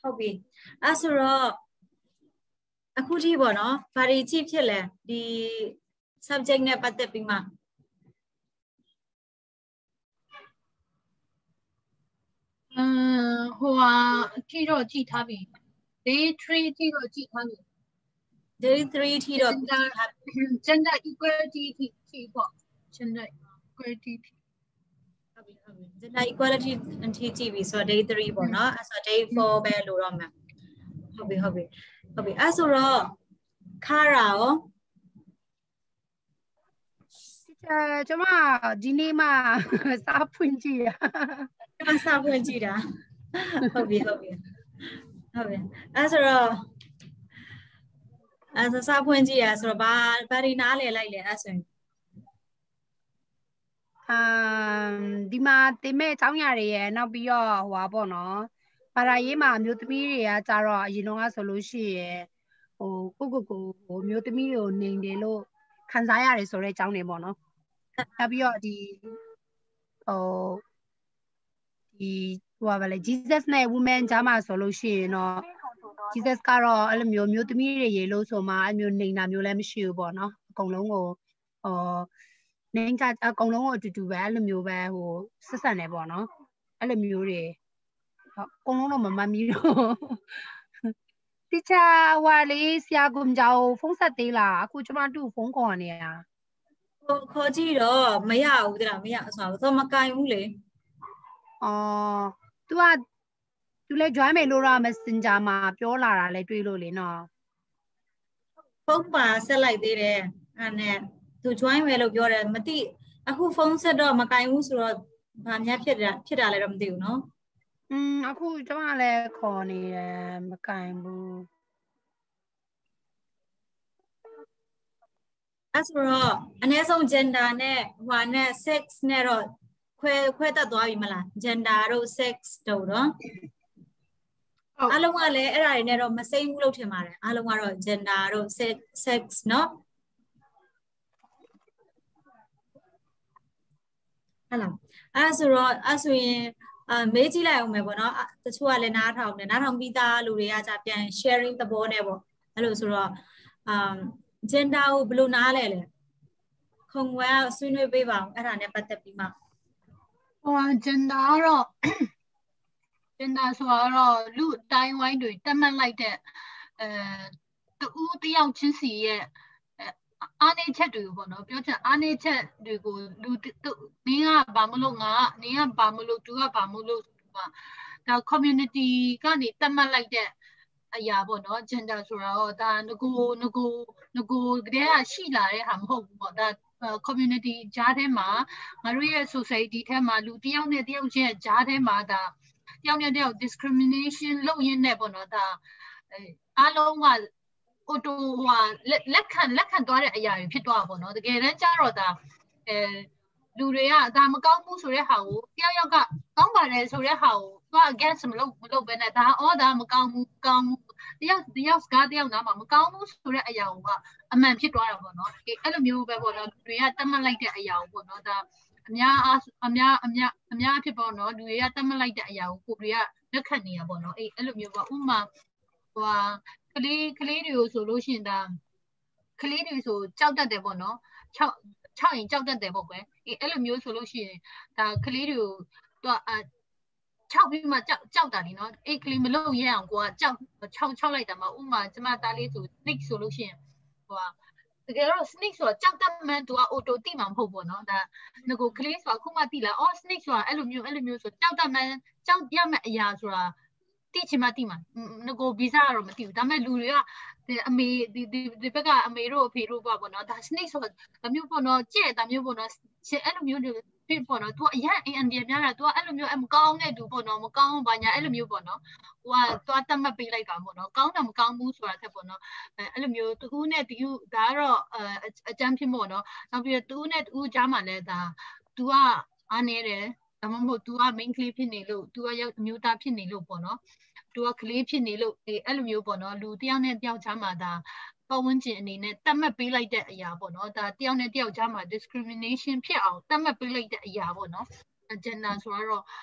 ဟုတ်ပြီအဲ့ဆိုတော့အခုထိပေါ့နော်ဘာတွေကြည့်ဖြစ်လဲဒီ subject နဲ့ပတ်သက်ပြီးမှဟိုဟာကြည့်တော့ကြည့်ထားပြီ day 3ကြည့်တော့ကြည့်ထားပြီ day 3ထိတော့ကြည့်ထား gender equality ထိပေါ့ gender equality ဟုတ်ပြီ gender equality ထိကြည့်ပြီဆိုတော့ day 3ပေါ့နော်အဲ့ဆို day 4ပဲလို့တော့မှာဟုတ်ပြီအဲ့ဆိုတော့ခါရာရောကျမဒီနေ့မှစာဖွင့်ကြည့်ရစာဖွင့်ကြည့်တာဟုတ်ပြီအဲ့ဆိုတော့စာဖွင့်ကြည့်ရဆိုတော့ဘာဒီနားလဲလိုက်လဲအဲ့ဆိုရင်ဒီမှာတင်မဲ့အကြောင်းအရာတွေရဲ့နောက်ပြီးတော့ဟိုပါပေါ့နော်ဘာသာရေးမှာမျိုးသမီးတွေကကြတော့အရင်တော့ဆိုလို့ရှိရင်ဟိုကိုမျိုးသမီးတွေကိုနေတယ်လို့ခံစားရတယ်ဆိုတဲ့အကြောင်းတွေပေါ့နော်နောက်ပြီးတော့ဒီဟိုပါလေ Jesus နဲ့ woman ကြားမှာဆိုလို့ရှိရင်တော့ Jesus ကတော့အဲ့လိုမျိုးသမီးတွေရေလို့ဆိုမှအဲ့မျိုးနေတာမျိုးလည်းမရှိဘူးပေါ့နော်အကုန်လုံးကိုနေကြအကုန်လုံးကိုအတူတူပဲအဲ့လိုမျိုးပဲဟိုဆက်ဆံနေပေါ့နော်အဲ့လိုမျိုးတွေအကုန်လုံးတော့မမှတ်မိတော့တိကျဟွာလေးဆရာကွန်ကြောင်ဖုန်းဆက်သေးလားအခုကျမတို့ဖုန်းခေါ်နေရခေါ်ကြည့်တော့မရဘူးတဲ့မရဆိုတော့မကင်ဘူးလေသူလည်း join မယ်လို့တော့ Messenger မှာပြောလာတာလည်းတွေ့လို့လေနော်ဖုန်းပါဆက်လိုက်သေးတယ်အဲ့နဲ့သူ join မယ်လို့ပြောတယ်မသိအခုဖုန်းဆက်တော့မကင်ဘူးဆိုတော့ဘာများဖြစ်တာလဲတော့မသိဘူးနော်အခုကျမလည်းခေါ်နေတယ်မကင်ဘူးအဲ့ဆိုတော့အနည်းဆုံး gender နဲ့ဟိုနဲ့ sex နဲ့တော့ခွဲတတ်သွားပြီမလား gender တို့ sex တို့နော်အားလုံးကလည်းအဲ့ဒါတွေနဲ့တော့မစိမ့်ဘူးလို့ထင်ပါတယ်အားလုံးကတော့ gender တို့ sex နော်ဟုတ်လားအဲ့ဆိုရင်မေးကြည့်လိုက်အောင်မယ်ပေါ့နော်တချို့ကလည်းနားထောင်ပြီးသားလူတွေကじゃပြန် sharing သဘောနဲ့ပေါ့အဲ့လိုဆိုတော့gender ကိုဘယ်လိုနားလဲခုံဝဲဆွေးနွေးပေးပါအောင်အဲ့ဒါနဲ့ပတ်သက်ပြီးမှဟို gender ကတော့ gender ဆိုတော့လူတိုင်းဝိုင်းတွေတက်မှတ်လိုက်တဲ့တူတယောက်ချင်းစီရဲ့အားနည်းချက်တွေပေါ့နော်ပြောချင်အားနည်းချက်တွေကိုလူနင်းကဘာမလို့ငါနင်းကဘာမလို့သူကဘာမလို့ဒါ community ကနေတက်မှတ်လိုက်တဲ့အရာပေါ့နော် gender ဆိုတာတော့ဒါငကိုကတည်းကရှိလာတဲ့ဟာမဟုတ်ဘူးပေါ့ဒါ community ကြားထဲမှာငါတို့ရဲ့ society ထဲမှာလူတယောက်နဲ့တယောက်ချင်းကြားထဲမှာဒါတယောက်နဲ့တယောက် discrimination လုပ်ရင်းနဲ့ပေါ့နော်ဒါအားလုံးကauto လက်ခံသွားတဲ့အရာတွေဖြစ်သွားတာပေါ့နော်တကယ်တမ်းကျတော့ဒါလူတွေကဒါမကောင်းဘူးဆိုတဲ့ဟာကိုတယောက်ကကောင်းပါတယ်ဆိုတဲ့ဟာကိုသူက against မလုပ်ဘဲနဲ့ဒါမကောင်းဘူးကောင်းဘူးတယောက်စကားတယောက်နားမှာမကောင်းဘူးဆိုတဲ့အရာကအမှန်ဖြစ်သွားတာပေါ့နော်အဲ့လိုမျိုးပဲပေါ့နော်လူတွေကတတ်မှတ်လိုက်တဲ့အရာကိုပေါ့နော်ဒါအများဖြစ်ပေါ့နော်လူတွေကတတ်မှတ်လိုက်တဲ့အရာကိုကိုတွေကလက်ခံနေတာပေါ့နော်အဲ့လိုမျိုးပေါ့ဥပမာကလေးတွေကိုဆိုလို့ရှိရင်ဒါကလေးတွေဆိုကြောက်တတ်တယ်ပေါ့နော်6ရင်ကြောက်တတ်တယ်ပေါ့ကွယ်အဲ့လိုမျိုးဆိုလို့ရှိရင်ဒါကလေးတွေကိုသူ6ပြီးမှကြောက်တာလीနော်အဲ့ကလေးမလုပ်ရအောင်ကိုကကြောက်6လိုက်တာမှာဥပမာကျမသားလေးဆို snake ဆိုလို့ရှိရင်တကယ်တော့ snake ဆိုတာကြောက်တတ်မှန်းသူက auto တိမှာမဟုတ်ပေါ့နော်ဒါငကိုကလေးဆိုတာခုမှတိလာsnake ဆိုတာအဲ့လိုမျိုးဆိုကြောက်တတ်မှန်းကြောက်ရမယ့်အရာဆိုတာတိချင်မှတိမှာငကိုဗီဇာကတော့မသိဘူးဒါပေမဲ့လူတွေကအမေဒီဘက်ကအမေတို့အဖေတို့ပေါ့နော်ဒါ snake ဆိုတာဒါမျိုးပေါ့နော်ကြဲ့ဒါမျိုးပေါ့နော်အဲ့လိုမျိုးတွေဖြစ်ပေါ့နော် तू အရင်အန်ဒီများတာ तू အဲ့လိုမျိုးမကောင်းတဲ့သူပေါ့နော်မကောင်းဘာညာအဲ့လိုမျိုးပေါ့နော်ဟိုကသွားတတ်မှတ်ပေးလိုက်တာပေါ့နော်ကောင်းတာမကောင်းဘူးဆိုတာတက်ပေါ့နော်အဲ့လိုမျိုးတူနဲ့တူဒါကတော့အကြမ်းဖြစ်ပေါ့နော်နောက်ပြီးတူနဲ့တူကြားမှာလဲဒါ तू ကအားနေတယ်ဒါမှမဟုတ် तू က main ကလေးဖြစ်နေလို့ तू ကရောက်အမျိုးသားဖြစ်နေလို့ပေါ့နော်သူကကလေးဖြစ်နေလို့အဲ့လိုမျိုးပေါ့နော်လူတယောက်နဲ့တယောက်ကြားမှာဒါပတ်ဝန်းကျင်အနေနဲ့တတ်မှတ်ပေးလိုက်တဲ့အရာပေါ့နော်ဒါတယောက်နဲ့တယောက်ကြားမှာ discrimination ဖြစ်အောင်တတ်မှတ်ပေးလိုက်တဲ့အရာပေါ့နော် gender ဆိုတော့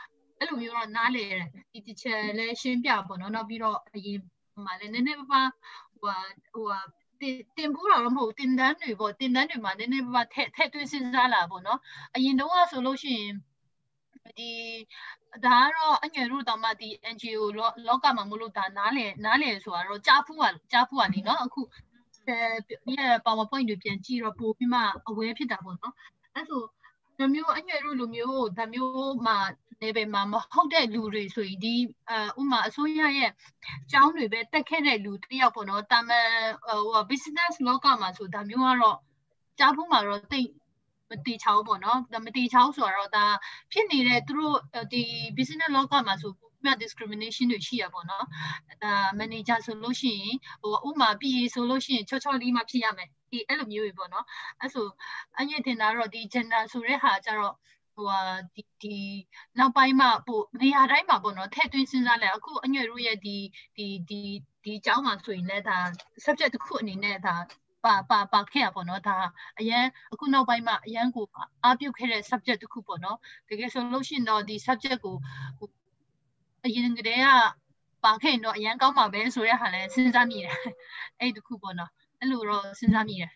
အဲ့လိုမျိုးတော့နားလေတယ်ဒီတစ်ချက်လည်းရှင်းပြပေါ့နော်နောက်ပြီးတော့အရင်မှာလည်းနည်းနည်းပါးပါဟိုတင်ဖို့တော့မဟုတ်တင်တန်းတွေပေါ့တင်တန်းတွေမှာနည်းနည်းပါးထည့်သွင်းစဉ်းစားလာပေါ့နော်အရင်တော့ဆိုလို့ရှိရင်ဒီဒါကတော့အငယ်တို့တောင်မှဒီ NGO လောကမှာမလို့ဒါနားလေဆိုတာတော့ကြားဖူးပါနေနော်အခုဒီ PowerPoint တွေပြန်ကြည့်တော့ပို့ပြီးမှအဝဲဖြစ်တာပေါ့နော်အဲ့ဆိုဒါမျိုးအငယ်တို့လိုမျိုးဒါမျိုးမှာlevel မှာမဟုတ်တဲ့လူတွေဆိုရင်ဒီဥမာအစိုးရရဲ့ကျောင်းတွေပဲတက်ခဲ့တဲ့လူတယောက်ပေါ့နော်တာမန်business လောကမှာဆိုဒါမျိုးကတော့ကြားဖူးမှာတော့တိတ်မတိချောင်းပေါ့နော်ဒါမတိချောင်းဆိုတော့ဒါဖြစ်နေတဲ့သူတို့ဒီ business လောကမှာဆိုdiscrimination တွေရှိရပေါ့နော်ဒါ manager ဆိုလို့ရှိရင်ဥမာ PA ဆိုလို့ရှိရင်ချောလေးမှဖြစ်ရမယ်ဒီအဲ့လိုမျိုးတွေပေါ့နော်အဲ့ဆိုအငယ်တင်တာတော့ဒီ gender ဆိုတဲ့ဟာကျတော့ဒီနောက်ပိုင်းမှာပို့နေရာတိုင်းမှာပေါ့နော်ထည့်သွင်းစဉ်းစားလိုက်အခုအငယ်တို့ရဲ့ဒီအကြောင်းမှာဆိုရင်လည်းဒါ subject တစ်ခုအနေနဲ့ဒါပါခဲ့ရပေါ့နော်ဒါအရန်အခုနောက်ပိုင်းမှာအရန်ကိုအားပြုခဲ့တဲ့ subject တစ်ခုပေါ့နော်တကယ်ဆိုလို့ရှိရင်တော့ဒီ subject ကိုအရင်ကတည်းကပါခဲ့တော့အရန်ကောင်းပါပဲဆိုတဲ့ဟာလည်းစဉ်းစားမိတယ်အဲ့ဒီတစ်ခုပေါ့နော်အဲ့လိုတော့စဉ်းစားမိတယ်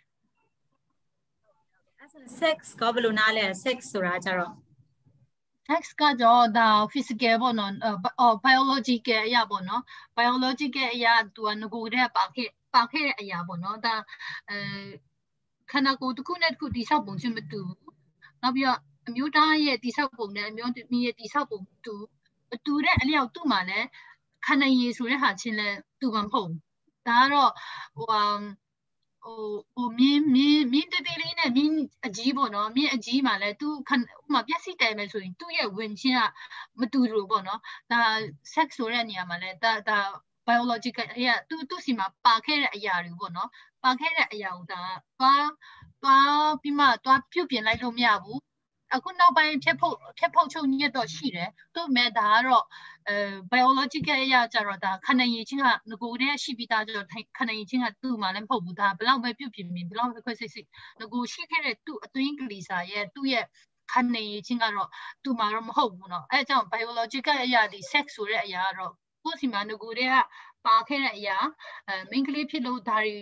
sex ကဘယ်လိုနားလဲ sex ဆိုတာကြတော့ sex ကတော့ဒါ physical ပေါ့နော်biological အရာပေါ့နော် biological အရာသူကငကိုတဲ့ပါခဲ့တဲ့အရာပေါ့နော်ဒါခန္ဓာကိုယ်တစ်ခုနဲ့တစ်ခုတိဆောက်ပုံချင်းမတူဘူးနောက်ပြီးတော့အမျိုးသားရဲ့တိဆောက်ပုံနဲ့အမျိုးသမီးရဲ့တိဆောက်ပုံတူတဲ့အလျောက်သူ့မှာလည်းခန္ဓာရည်ဆိုတဲ့ဟာချင်းလဲတူမှာမဟုတ်ဘူးဒါကတော့မြင်းတေးလေးနဲ့မြင်းအကြီးပေါ့နော်မြင်းအကြီးမှာလဲသူဥမာပြက်စီတိုင်မယ်ဆိုရင်သူ့ရဲ့ဝင်ချင်းကမတူလို့ပေါ့နော်ဒါ sex ဆိုတဲ့နေရာမှာလဲဒါ biological အရာသူ့စီမှာပါခဲ့တဲ့အရာတွေပေါ့နော်ပါခဲ့တဲ့အရာကိုဒါသွားပြီးမှသွားပြုတ်ပြင်လိုက်လို့မရဘူးအခုနောက်ပိုင်းဖြတ်ဖို့ချုပ်ညက်တော့ရှိတယ်သူ့မဲ့ဒါကတော့biological အရာကြတော့ဒါခန္ဓာရည်ချင်းကငကိုတည်းရှိပြီးသားကြတော့ခန္ဓာရည်ချင်းကသူ့မှာလည်းမဟုတ်ဘူးဒါဘလောက်ပဲပြုတ်ပြင်ဘလောက်ပဲခွဲစိတ်ငကိုရှိခဲ့တဲ့သူ့အတွင်းကလေးစာရဲ့သူ့ရဲ့ခန္ဓာရည်ချင်းကတော့သူ့မှာတော့မဟုတ်ဘူးเนาะအဲကြောင့် biological အရာဒီ sex ဆိုတဲ့အရာကတော့ကိုယ်စီမှာငကိုတည်းကပါခဲ့တဲ့အရာမိန်းကလေးဖြစ်လို့ဒါတွေ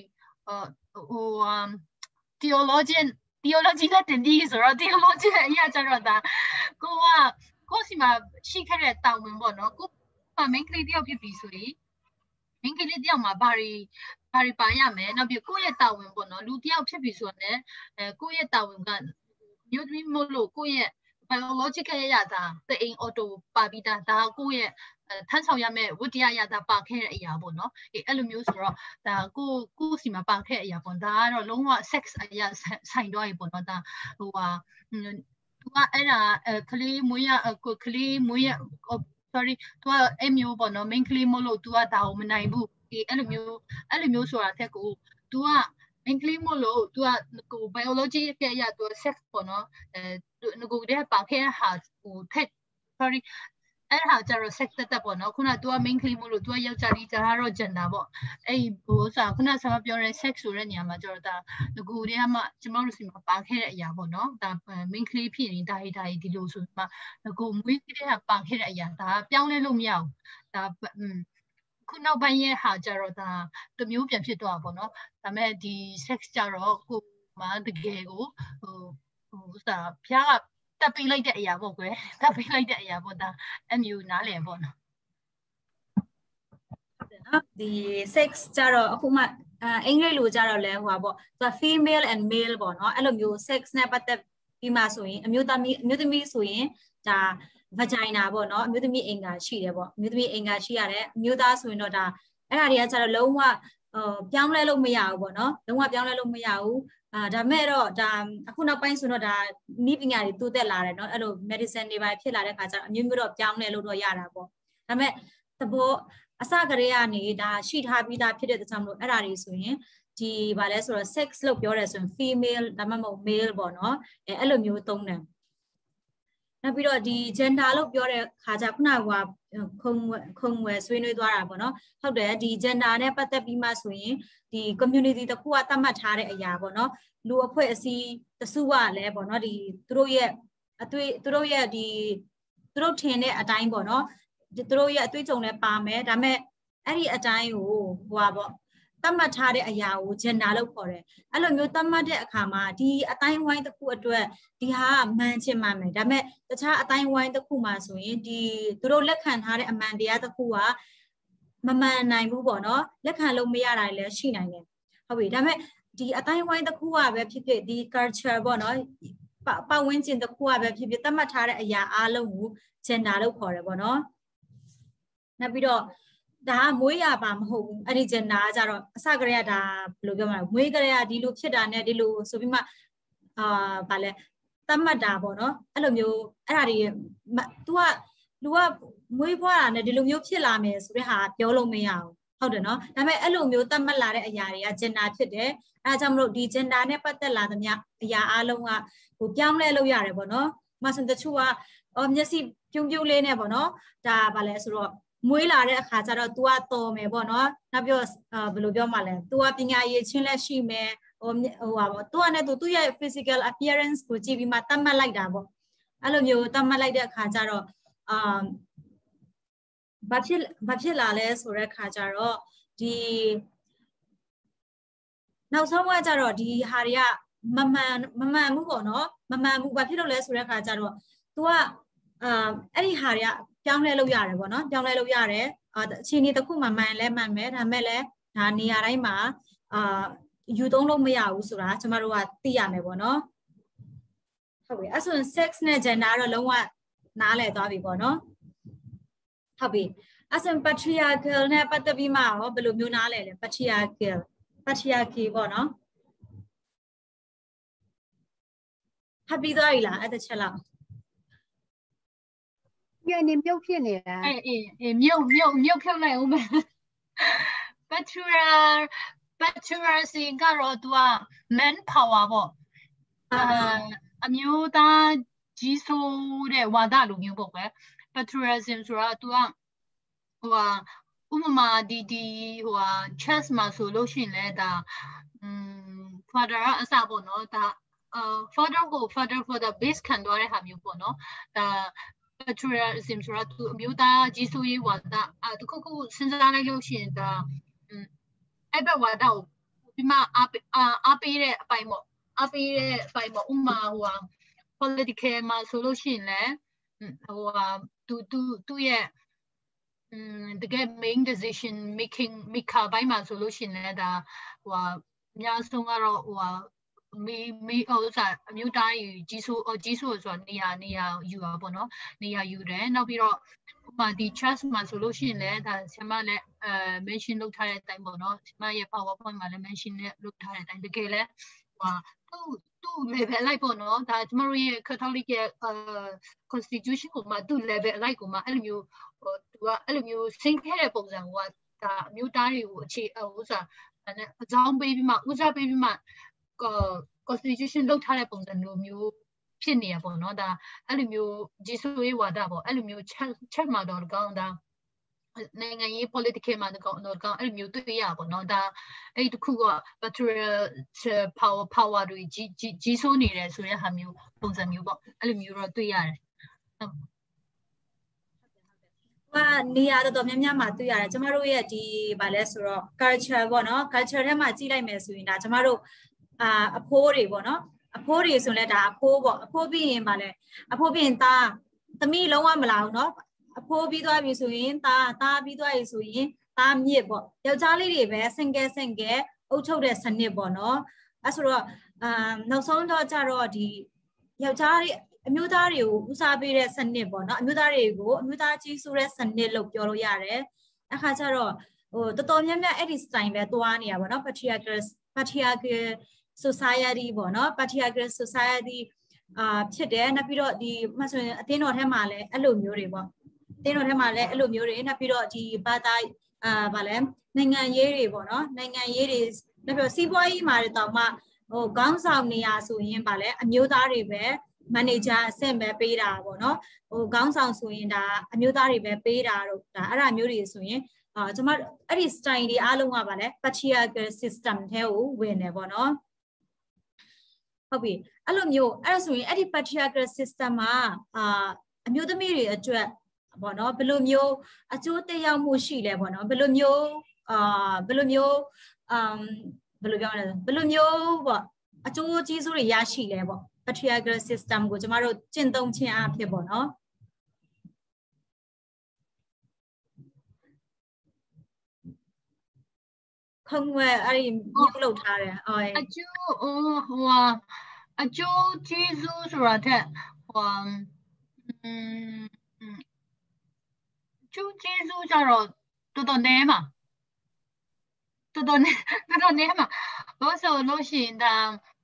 theology နဲ့တင်ပြီးဆိုတော့ theology အရာကျတော့ဒါကိုစီမှာရှိခဲ့တဲ့တာဝန်ပေါ့နော်ကိုမိန်းကလေးတယောက်ဖြစ်ပြီဆိုရင်မိန်းကလေးတယောက်မှာဘာတွေပါရမယ်နောက်ပြီးကိုယ့်ရဲ့တာဝန်ပေါ့နော်လူတယောက်ဖြစ်ပြီဆိုတော့ကိုယ့်ရဲ့တာဝန်ကမျိုးသမီးမို့လို့ကိုယ့်ရဲ့ biological ရတာတဲ့အိမ် auto ပါပြီးတာဒါကိုယ့်ရဲ့ထမ်းဆောင်ရမယ့်ဝတ္တရားရတာပါခဲ့တဲ့အရာပေါ့နော်အဲ့လိုမျိုးဆိုတော့ဒါကိုစီမှာပါခဲ့တဲ့အရာပေါ့ဒါကတော့လုံးဝ sex အရာဆိုင်တော့ရေပေါ့နော်ဒါသူကအဲ့ဒါကလေးမွေးရ sorry သူကအဲ့မျိုးပေါ့နော် main ကလေးမလို့သူကဒါကိုမနိုင်ဘူးအဲ့လိုမျိုးဆိုတာတက်ကိုသူက main ကလေးမလို့သူက biology ရဲ့အရာသူ sex ပေါ့နော်ငကိုတဲ့ပါခဲ့တဲ့ဟာဟိုထက် sorry အဲ့ဟာကျတော့ sex တက်ပေါ့နော်ခုနက तू က main ကလေးမလို့ तू ကယောက်ျားလေးကျတော့ gender ပေါ့အဲ့ဟိုဆိုတာခုနကဆရာပြောတဲ့ sex ဆိုတဲ့နေရာမှာကျတော့ဒါငကိုတည်းကမှကျမတို့စီမှာပါခဲ့တဲ့အရာပေါ့နော်ဒါ main ကလေးဖြစ်ရင်ဒါဒီလိုဆိုမှငကိုမွေးကလေးကပါခဲ့တဲ့အရာဒါပြောင်းလဲလို့မရဘူးဒါခုနောက်ပိုင်းရဲ့ဟာကျတော့ဒါတမျိုးပြန်ဖြစ်သွားပါပေါ့နော်ဒါပေမဲ့ဒီ sex ကျတော့ကိုမှတကယ်ကိုဟိုဆိုတာဖျားကတပ်ပိလိုက်တဲ့အရာပေါ့ကွယ်တပ်ပိလိုက်တဲ့အရာပေါ့ဒါအမျိုးနားလည်ပေါ့နော်ဒီ sex ကြတော့အခုမှအင်္ဂလိပ်လိုကြတော့လဲဟိုပါပေါ့သူက female and male ပေါ့နော်အဲ့လိုမျိုး sex နဲ့ပတ်သက်ပြီးမှဆိုရင်အမျိုးသမီးဆိုရင်ဒါ vagina ပေါ့နော်အမျိုးသမီးအင်္ဂါရှိတယ်ပေါ့အမျိုးသမီးအင်္ဂါရှိရတယ်အမျိုးသားဆိုရင်တော့ဒါအဲ့ဒါတွေကကြတော့လုံးဝပြောင်းလဲလို့မရဘူးပေါ့နော်လုံးဝပြောင်းလဲလို့မရဘူးဒါမဲ့တော့ဒါအခုနောက်ပိုင်းဆိုတော့ဒါနည်းပညာတွေတိုးတက်လာတယ်เนาะအဲ့လို medicine တွေပါဖြစ်လာတဲ့ခါကျတော့အမျိုးမျိုးတော့ပြောင်းလဲလို့တော့ရတာပေါ့ဒါမဲ့သဘောအစကတည်းကနေဒါရှိထားပြီးသားဖြစ်တဲ့အတွက်ကြောင့်မလို့အဲ့ဒါတွေဆိုရင်ဒီဗာလဲဆိုတော့ sex လို့ပြောတယ်ဆိုရင် female ဒါမှမဟုတ် male ပေါ့เนาะအဲ့လိုမျိုးသုံးတယ်နောက်ပြီးတော့ဒီ gender လို့ပြောတဲ့ခါကျခုနကခုံဝယ်ဆွေးနွေးသွားတာပေါ့နော်ဟုတ်တယ်ဒီ gender နဲ့ပတ်သက်ပြီးမှဆိုရင်ဒီ community တစ်ခုကသတ်မှတ်ထားတဲ့အရာပေါ့နော်လူအဖွဲ့အစည်းတစုကလည်းပေါ့နော်ဒီသူတို့ရဲ့ဒီသူတို့ထင်တဲ့အတိုင်းပေါ့နော်သူတို့ရဲ့အတွေ့အကြုံနဲ့ပါမယ်ဒါပေမဲ့အဲ့ဒီအတိုင်းကိုဟိုပါပေါ့သတ်မှတ်ထားတဲ့အရာကို gender လို့ခေါ်တယ်အဲ့လိုမျိုးသတ်မှတ်တဲ့အခါမှာဒီအတိုင်းဝိုင်းတစ်ခုအတွက်ဒီဟာမှန်ချင်မှန်မယ်ဒါပေမဲ့တခြားအတိုင်းဝိုင်းတစ်ခုမှာဆိုရင်ဒီသူတို့လက်ခံထားတဲ့အမှန်တရားတစ်ခုကမမှန်နိုင်ဘူးပေါ့နော်လက်ခံလို့မရတာလည်းရှိနိုင်တယ်ဟုတ်ပြီဒါပေမဲ့ဒီအတိုင်းဝိုင်းတစ်ခုကပဲဖြစ်ဖြစ်ဒီ culture ပေါ့နော်ပတ်ဝန်းကျင်တစ်ခုကပဲဖြစ်ဖြစ်သတ်မှတ်ထားတဲ့အရာအားလုံးကို gender လို့ခေါ်တယ်ပေါ့နော်နောက်ပြီးတော့ဒါကမွေးရပါမဟုတ်ဘူးအဲ့ဒီ gender ကကြတော့အစကတည်းကဒါဘယ်လိုပြောမလဲမွေးကလေးကဒီလိုဖြစ်တာနဲ့ဒီလိုဆိုပြီးမှဗာလဲသတ်မှတ်တာပေါ့နော်အဲ့လိုမျိုးအဲ့ဒါတွေ तू ကလူကမွေးဖွားတာနဲ့ဒီလိုမျိုးဖြစ်လာမယ်ဆိုတဲ့ဟာပြောလို့မရဘူးဟုတ်တယ်နော်ဒါပေမဲ့အဲ့လိုမျိုးသတ်မှတ်လာတဲ့အရာတွေက gender ဖြစ်တယ်အဲဒါကြောင့်မလို့ဒီ gender နဲ့ပတ်သက်လာသမျှအရာအလုံးကဟိုပြောင်းလဲလို့ရတယ်ပေါ့နော်မဆန်တချို့ကမျက်စိပြုံးပြုံးလေးနဲ့ပေါ့နော်ဒါဗာလဲဆိုတော့မွေးလာတဲ့အခါကျတော့ तू ကတော်မယ်ပေါ့နော်နောက်ပြီးဘယ်လိုပြောမှလဲ तू ကပညာရည်ချင်းလက်ရှိမယ်ဟိုပါပေါ့ तू ကနဲ့ तू ရဲ့ physical appearance ကိုကြည့်ပြီးမှသတ်မှတ်လိုက်တာပေါ့အဲ့လိုမျိုးသတ်မှတ်လိုက်တဲ့အခါကျတော့ဘာဖြစ်လာလဲဆိုတဲ့အခါကျတော့ဒီနောက်ဆုံးကကျတော့ဒီဟာတွေကမမှန်မှုပေါ့နော်မမှန်မှုဘာဖြစ်လို့လဲဆိုတဲ့အခါကျတော့ तू ကအဲ့ဒီဟာတွေကပြောင်းလဲလို့ရတယ်ပေါ့နော်ပြောင်းလဲလို့ရတယ်အခြေအနေတစ်ခုမှမှန်လဲမှန်မယ်ဒါမဲ့လဲဒါနေရာတိုင်းမှာယူသုံးလို့မရဘူးဆိုတာကျမတို့ကသိရမယ်ပေါ့နော်ဟုတ်ပြီအဲ့ဆိုရင် sex နဲ့ gender တော့လုံးဝနားလည်သွားပြီပေါ့နော်ဟုတ်ပြီအဲ့ဆိုရင် patriarchal နဲ့ပတ်သက်ပြီးမှရောဘယ်လိုမျိုးနားလည်လဲ patriarchy ပေါ့နော်ဖတ်ပြီးသွားပြီလားအဲ့တစ်ချက်လောက်ပြန်နေမြုပ်ဖြစ်နေတာမြုပ်ဖြုတ်လိုက်ဦးမယ် patriarchy ကတော့ तू က man power ပေါ့အမျိုးသားကြီးစိုးတဲ့ဝါဒလိုမျိုးပေါ့ကွယ် patriarchy ဆိုတာ तू ကဟိုဥပမာဒီဟိုchess မှာဆိုလို့ရှိရင်လည်းဒါfather အစပေါ့နော်ဒါfather ကို father base ခံသွားတဲ့ဟာမျိုးပေါ့နော်ဒါ patriarchy ဆိုတာ तू အမျိုးသားကြီးစိုးရေးဝါဒတခုခုစဉ်းစားလိုက်လို့ရှိရင်ဒါအဲ့ဘက်ဝါဒကိုဒီမှာအားပေးတဲ့အပိုင်းပေါ့အားပေးတဲ့အပိုင်းပေါ့ဥပမာဟိုpolitical မှာဆိုလို့ရှိရင်လည်းဟိုသူရဲ့တကယ် main decision making maker ဘိုင်းမှာဆိုလို့ရှိရင်လည်းဒါဟိုအများဆုံးကတော့ဟိုမေဥစားအမျိုးသားကြီးဆိုဆိုတာနေရာယူတာပေါ့နော်နေရာယူတယ်နောက်ပြီးတော့ဥပမာဒီ trust မှာဆိုလို့ရှိရင်လည်းဒါဆရာမလည်းmention လုပ်ထားတဲ့အတိုင်းပေါ့နော်ဆရာမရဲ့ PowerPoint မှာလည်း mention လုပ်ထားတဲ့အတိုင်းတကယ်လည်းဟိုသူ့ level လိုက်ပေါ့နော်ဒါကျမတို့ရဲ့ Catholic ရဲ့constitution ကိုမှသူ့ level လိုက်ကိုမှအဲ့လိုမျိုးသူကအဲ့လိုမျိုးဆင်းခဲ့တဲ့ပုံစံကဒါအမျိုးသားတွေကိုအခြေဥစားအကြောင်းပေးပြီးမှဦးစားပေးပြီးမှconstitution လုပ်ထားတဲ့ပုံစံမျိုးဖြစ်နေရပေါ့နော်ဒါအဲ့လိုမျိုးဂျေဆုရေးဝါဒပေါ့အဲ့လိုမျိုးချက်မှာတော့ကောင်းဒါနိုင်ငံရေး political မှာတော့အဲ့လိုမျိုးတွေ့ရပါပေါ့နော်ဒါအဲ့ဒီတစ်ခုက patriarchal power တွေကြီးစိုးနေတယ်ဆိုတဲ့ဟာမျိုးပုံစံမျိုးပေါ့အဲ့လိုမျိုးတော့တွေ့ရတယ်နေရာတော်များများမှာတွေ့ရတယ်ကျမတို့ရဲ့ဒီဗာလဲဆိုတော့ culture ပေါ့နော် culture ထဲမှာကြည့်လိုက်မယ်ဆိုရင်ဒါကျမတို့အဖိုးတွေပေါ့နော်အဖိုးတွေဆိုလဲဒါအဖိုးပေါ့အဖိုးပြီးရင်ဗာလဲအဖိုးပြီးရင်သားသမီးလုံးဝမလာဘူးနော်အဖိုးပြီးသွားပြီဆိုရင်သားပြီးသွားပြီဆိုရင်သားမြစ်ပေါ့ယောက်ျားလေးတွေပဲဆင်ကဲအုပ်ချုပ်တဲ့စနစ်ပေါ့နော်အဲဆိုတော့နောက်ဆုံးတော့ကြတော့ဒီယောက်ျားတွေအမျိုးသားတွေကိုဦးစားပေးတဲ့စနစ်ပေါ့နော်အမျိုးသားတွေကိုအမျိုးသားကြီးဆိုတဲ့စနစ်လို့ပြောလို့ရတယ်အခါကျတော့ဟိုတော်တော်များများအဲ့ဒီ style ပဲသွားနေရပါတော့ patriarchal society ပေါ့နော် patriarchal society ဖြစ်တယ်နောက်ပြီးတော့ဒီမှဆိုရင်အသင်းတော်ထဲမှာလည်းအဲ့လိုမျိုးတွေပေါ့အသင်းတော်ထဲမှာလည်းအဲ့လိုမျိုးတွေနောက်ပြီးတော့ဒီဘာသာဗာလဲနိုင်ငံရေးတွေပေါ့နော်နိုင်ငံရေးတွေနောက်ပြီးစီးပွားရေးမှာတောင်မှဟိုခေါင်းဆောင်နေရဆိုရင်ဗာလဲအမျိုးသားတွေပဲမန်နေဂျာအဆင့်ပဲပေးတာပေါ့နော်ဟိုခေါင်းဆောင်ဆိုရင်ဒါအမျိုးသားတွေပဲပေးတာတော့ဒါအဲ့ဒါမျိုးတွေဆိုရင်ကျွန်မအဲ့ဒီ style တွေအားလုံးကပါလဲ patriarchal system ထဲကိုဝင်နေပေါ့နော်ဟုတ်ပြီအဲ့လိုမျိုးအဲ့ဒါဆိုရင်အဲ့ဒီ patriarchal system မှာအမျိုးသမီးတွေအတွက်ပေါ့နော်ဘယ်လိုမျိုးအကျိုးသက်ရောက်မှုရှိလဲပေါ့နော်ဘယ်လိုမျိုးဘယ်လိုမျိုးဘယ်လိုပြောရလဲဘယ်လိုမျိုးပေါ့အကျိုးကျေးဇူးတွေရရှိလဲပေါ့ patriarchal system ကိုကျမတို့ကျင့်သုံးခြင်းအဖြစ်ပေါ့နော်ခုံးဝဲအဲ့ဒီမြုပ်လုပ်ထားတယ်အကျိုးအကျိုးကျေးဇူးဆိုတာတဲ့ကျိုးကျေးဇူးကြတော့တော်တော်နည်းမှာတော်တော်နည်းမှာဘာလို့ရှိရင်ဒါ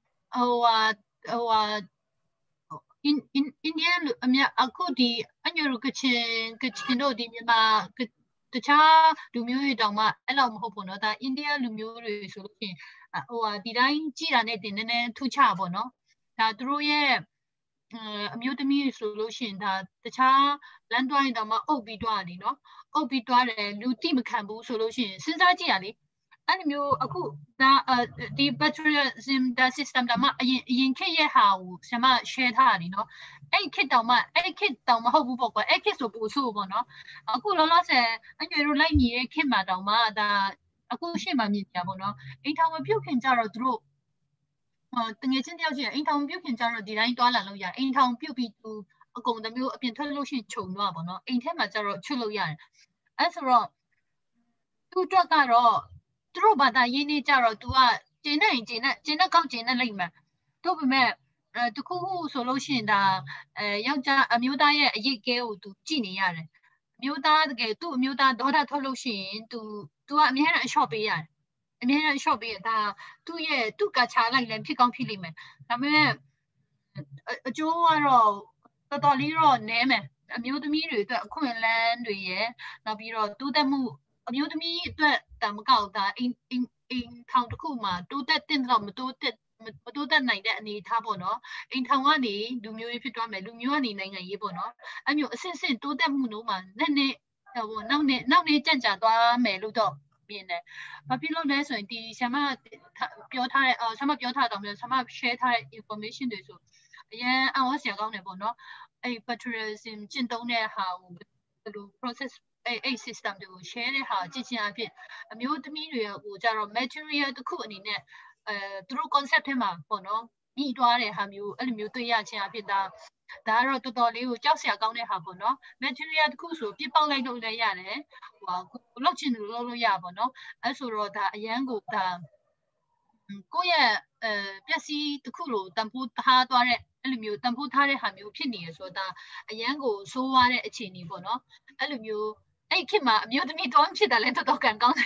အိန္ဒိယအမြအခုဒီအညရကချင်တို့ဒီမြန်မာတခြားလူမျိုးတွေတောင်မှအဲ့လိုမဟုတ်ဘူးเนาะဒါအိန္ဒိယလူမျိုးတွေဆိုလို့ရှိရင်ဒီတိုင်းကြည်တာနဲ့တင်နည်းနည်းထူးခြားပေါ့เนาะဒါသူတို့ရဲ့အမျိုးသမီးဆိုလို့ရှိရင်ဒါတခြားလမ်းသွားရင်တောင်မှအုပ်ပြီးသွားတယ်เนาะအုပ်ပြီးသွားတယ်လူတိမခံဘူးဆိုလို့ရှိရင်စဉ်းစားကြည့်ရလေအဲ့လိုမျိုးအခုဒါဒီ patriotism ဒါ system ဒါမှအရင်ခေတ်ရဲ့ဟာကိုဆရာမ share ထားတယ်เนาะအဲ့ခေတ်တောင်မှမဟုတ်ဘူးပေါ့ကွာအဲ့ခေတ်ဆိုပိုဆိုးပေါ့เนาะအခုလောလောဆယ်အညွေတို့လိုက်နေတဲ့ခေတ်မှာတောင်မှဒါအခုရှေ့မှာမြင်ကြပေါ့เนาะအိမ်ထောင်မပြုတ်ခင်ကြတော့သူတို့တငယ်ချင်းတယောက်ချင်းအိမ်ထောင်ပြုတ်ခင်ကြတော့ဒီတိုင်းတွာလာလို့ရအိမ်ထောင်ပြုတ်ပြီးသူအကုန်တမျိုးအပြင်ထွက်လို့ရှိရင်ခြုံတော့ပေါ့เนาะအိမ်ထဲမှာကြတော့ချွတ်လို့ရတယ်အဲ့ဆိုတော့သူ့အတွက်ကတော့သူတို့ဘာသာရင်းနေကြတော့ तू ကကျင်းတဲ့ကောက်ကျင်းတဲ့လိမ့်မယ်တို့ပေမဲ့တခုခုဆိုလို့ရှိရင်ဒါယောက်ျားအမျိုးသားရဲ့အရေးကဲကို तू ကြည့်နေရတယ်အမျိုးသားတကယ်သူ့အမျိုးသားဒေါသထွက်လို့ရှိရင် तू ကအများနဲ့အလျှော့ပေးရတယ်အများနဲ့အလျှော့ပေးရဒါသူ့ကချာလိုက်လည်းဖြစ်ကောင်းဖြစ်လိမ့်မယ်ဒါပေမဲ့အကျိုးကတော့တော်တော်လေးတော့နည်းမယ်အမျိုးသမီးတွေအတွက်အခွင့်အလမ်းတွေရယ်နောက်ပြီးတော့တိုးတက်မှုအမျိုးသမီးအတွက်တာမကောက်တာအိမ်ထောင်တစ်ခုမှာတိုးတက်တဲ့တော့မတိုးတက်နိုင်တဲ့အနေအထားပေါ့နော်အိမ်ထောင်ကနေလူမျိုးရေးဖြစ်သွားမယ်လူမျိုးကနေနိုင်ငံရေးပေါ့နော်အဲ့မျိုးအဆင့်ဆင့်တိုးတက်မှုတို့မှာနဲ့ဟိုနောက်နေ့ကြံ့ကြာသွားမယ်လို့တော့မြင်တယ်ဘာဖြစ်လို့လဲဆိုရင်ဒီဆရာမပြောထားတဲ့ဆရာမပြောထားတော့မျိုးဆရာမ share ထားတဲ့ information တွေဆိုအရင်အော်ဆရာကောင်းတယ်ပေါ့နော်အဲ့ patriotism ကျင့်သုံးတဲ့ဟာကိုဘယ်လို process အဲ့ system တွေကို share တဲ့ဟာကြည့်ချင်းအဖြစ်အမျိုးသမီးတွေကိုကြတော့ material တစ်ခုအနေနဲ့သူတို့ concept ထဲမှာပေါ့နော်ညှိတွားတဲ့ဟာမျိုးအဲ့လိုမျိုးတွေ့ရချင်းအဖြစ်ဒါကတော့တော်တော်လေးကိုကြောက်စရာကောင်းတဲ့ဟာပေါ့နော် material တစ်ခုဆိုပြစ်ပေါက်လိုက်လို့လည်းရတယ်ဟိုလောက်ချင်လို့လုပ်လို့ရပါတော့အဲ့ဆိုတော့ဒါအရန်ကိုဒါကိုယ့်ရဲ့ပျက်စီးတစ်ခုလိုတန်ဖိုးထားသွားတဲ့အဲ့လိုမျိုးတန်ဖိုးထားတဲ့ဟာမျိုးဖြစ်နေရဆိုတော့ဒါအရန်ကိုဆိုးွားတဲ့အခြေအနေပေါ့နော်အဲ့လိုမျိုးအဲ့ခေတ်မှာအမျိုးသမီးတောင်းဖြစ်တာလည်းတော်တော်ကန်ကောင်းတယ်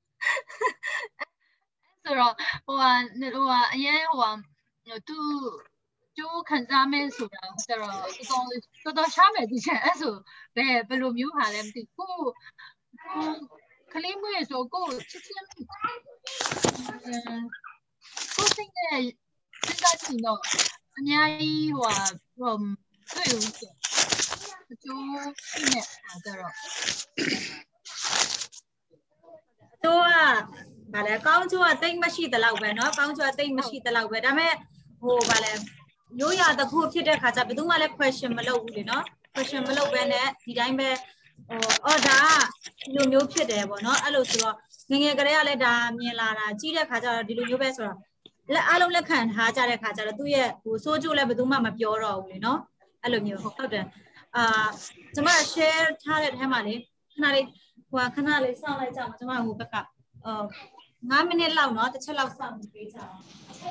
ဆိုတော့ဟိုအရင်သူကျိုးခံစားမဲဆိုတာကျတော့တော်တော်ရှားမယ်ဒီချက်အဲ့ဆိုဘယ်လိုမျိုးဟာလဲမသိကိုကလေးမွေးဆိုကိုချစ်ချင်းကိုစိတ်နဲ့စဉ်းစားကြည့်တော့အများကြီးတွေ့ဦးအကျိုးနဲ့ကြတော့တော့ဗာလဲကောင်းကျိုးကတိတ်မရှိသလောက်ပဲเนาะကောင်းကျိုးကတိတ်မရှိသလောက်ပဲဒါပေမဲ့ဟိုဗာလဲရိုးရာတစ်ခုဖြစ်တဲ့ခါကျဘယ်သူမှလည်း question မလုပ်ဘူးလေเนาะ question မလုပ်ဘဲနဲ့ဒီတိုင်းပဲဒါဒီလိုမျိုးဖြစ်တယ်ပေါ့เนาะအဲ့လိုဆိုတော့ငငယ်ကလေးကလည်းဒါမြင်လာတာကြီးတဲ့ခါကျတော့ဒီလိုမျိုးပဲဆိုတော့အားလုံးလက်ခံထားကြတဲ့ခါကျတော့သူ့ရဲ့ဟိုစိုးကျိုးလည်းဘယ်သူမှမပြောတော့ဘူးလေเนาะအဲ့လိုမျိုးဟုတ်တယ်ကျွန်မ share ထားတဲ့အထဲမှာလေခဏလေးခဏလေးစောင့်လိုက်ကြအောင်ကျွန်မဟိုဘက်က9မိနစ်လောက်เนาะတစ်ချက်လောက်စောင့်ပေးကြအောင်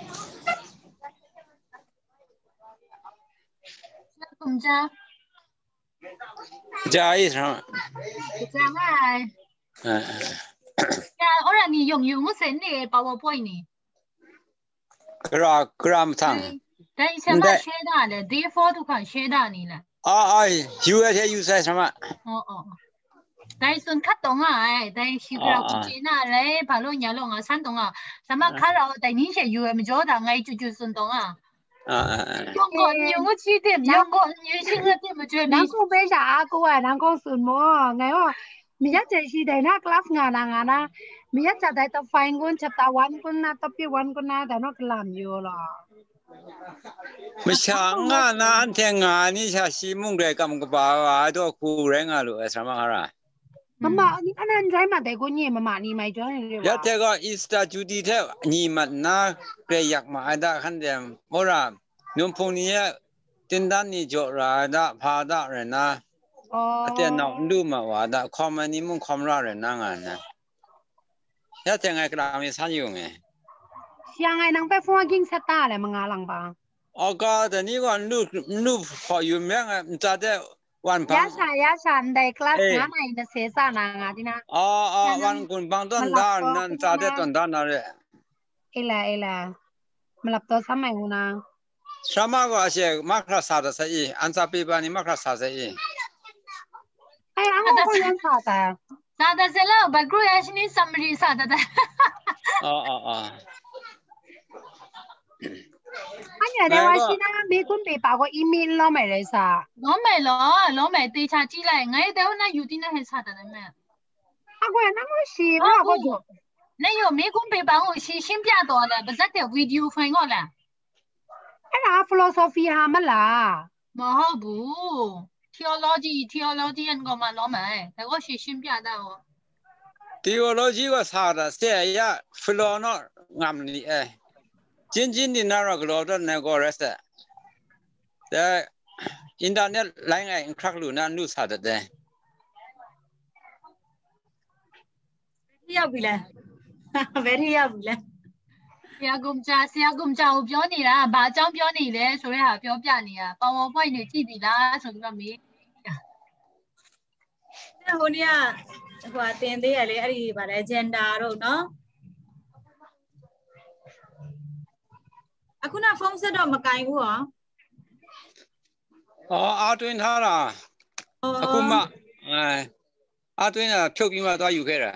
คุณจ้าจ้าอีสมั้ยจ้าไงအော်ရ你用我谁呢 PowerPoint 呢กรามทั้งแต่ใช่มั้ย share ได้เลย day4 ทุกคน share ได้นี่แหละ you say 什么但是看懂啊但是不要去那嘞把路nhà路啊山东啊什么看到但你些有没做到哎就山东啊用我去的用我女性的对不对南宫被啥个啊南宫什么ไงว่ามีจะใจสิได้นะคลาสงานนะมีจะได้ต่อไฟกุนจะตะวันกุนนะต่อปีวันกุนนะแต่นอกกลามอยู่หรอไม่ช่างงานนะอันเที่ยงงานนี่ชาชิมุงเด็กกำกับบ่าวตัวคู่แรงอ่ะลูกสามารถอะไร妈妈，你看那在嘛带过年妈妈，你买装的แล้วแต่ก็อีสต์จูดีเท่านี่มันน่าเกลียดมาได้ขันเดียมโมรานุ่มพงนี้ตินด้านนี้จอราได้พาได้เลยนะแต่น้องดูมาว่าได้คอมมันนี่มึงคอมราเลยนั่งอ่ะนะแล้วแต่ไงกลางมีสัญญาไง像ไงนังไปฟังกิ้งเซตตาเลยมังอาลังบ้างอ๋อก็แต่นี่ก็นูพออยู่เมืองอ่ะจะได้วันพังยาชาได้คลาสงานไหนจะเสียสานางาที่นะอ๋อวันคุณบางต้นด้านนั่นจะได้ต้นด้านนั่นเลยเอล่มาลับตัวสมัยกูนะสมัยก็อาจจะมักราศาสตร์ใช่อันจะปีบานี่มักราศาสตร์ใช่อันนั้นก็ยังศาสตร์ศาสตร์เสร็จแล้วบัตรครูยังชินิสัมมรีศาสตร์อ๋ออันนี้เดี๋ยวว่าชินะมีคนไปป่าวก็อีเมลล้อไม่เลยซะล้อไม่ตีชาจีเลยไงเดี๋ยวน่าอยู่ที่นั่นเห็นศาสตร์ได้ไหมก็ยังนั่งชิว่าก็จบนี่อยู่มีคนไปป่าวชิชิมพิอาตัวเลยภาษาเดียววิดีโอไฟล์ก็แล้วอันนั้นฟิโลโซฟีฮามั้งล่ะไม่ฮะบู theology อันก็มาล้อไม่แต่ก็ชิชิมพิอาตัว theology ก็ศาสตร์เสียยาฟิโลโนงามนี่จริงๆนี่น่ารักเลยตอนนี้ก็รักษาแต่อินเทอร์เน็ตไลน์ไงครักลูน่านูศาสตร์ได้ที่ยากไปเลยเวทียากไปเลยเสียกุมจ่าอุปยอนี่ละบ้าจ้องยอนี่เลยสุดท้ายเปียวเปียนี่อ่ะปาวพ่อยนี่จีดีละสุดท้ายมีเนี่ยคนนี้หัวเตียนได้อะไรอะไรบ้างเลยเจนดาร์รู้เนาะအခုနဖုန်းဆက်တော့မကင်ဘူးဟောအားတွင်းထားတာအခုမှအားတွင်းတာဖြုတ်ပြီးမှသွားယူခဲ့တာ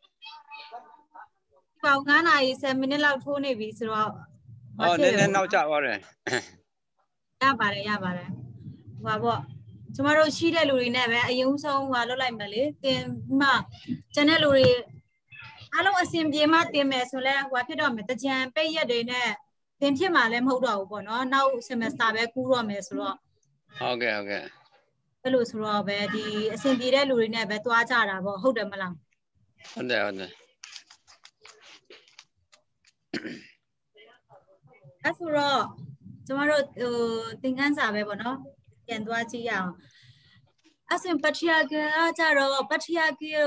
ပေါင်9နာရီ10မိနစ်လောက်ထိုးနေပြီဆိုတော့နည်းနည်းနောက်ကျသွားတယ်ရပါတယ်ဟိုပါပေါ့ကျမတို့ရှိတဲ့လူတွေနဲ့ပဲအယုံဆုံးဟိုလွတ်လိုက်မယ်လေတင်မှကျန်တဲ့လူတွေအားလုံးအစင်ပြေမှတင်မယ်ဆိုလဲဟိုဖြစ်တော့မယ်တကြံပိတ်ရက်တွေနဲ့တင်ဖြစ်မှာလည်းမဟုတ်တော့ဘူးပေါ့နော်နောက် semester ပဲကူးတော့မယ်ဆိုတော့ဟုတ်ကဲ့အဲ့လိုဆိုတော့ပဲဒီအဆင်ပြေတဲ့လူတွေနဲ့ပဲတွားကြတာပေါ့ဟုတ်တယ်မလားဟုတ်တယ်အဲ့ဆိုတော့ကျမတို့သင်ခန်းစာပဲပေါ့နော်ပြန်သွားကြည့်ရအောင်အဲ့ဆိုပထယာကကြတော့ပထယာကကို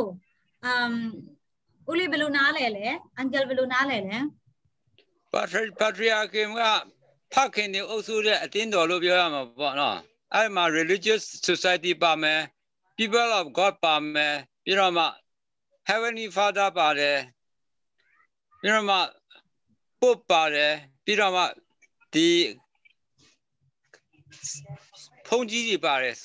ဦးလေးဘယ်လိုနားလဲအန်ကယ်ဘယ်လိုနားလဲ patriarchy ကဖခင်တွေအုပ်စုတဲ့အတင်းတော်လို့ပြောရမှာပေါ့နော်အဲ့မှာ religious society ပါမယ် people of god ပါမယ်ပြီးတော့မှ heavenly father ပါတယ်ပြီးတော့မှ pope ပါတယ်ပြီးတော့မှဒီဖုန်ကြီးတွေပါတယ်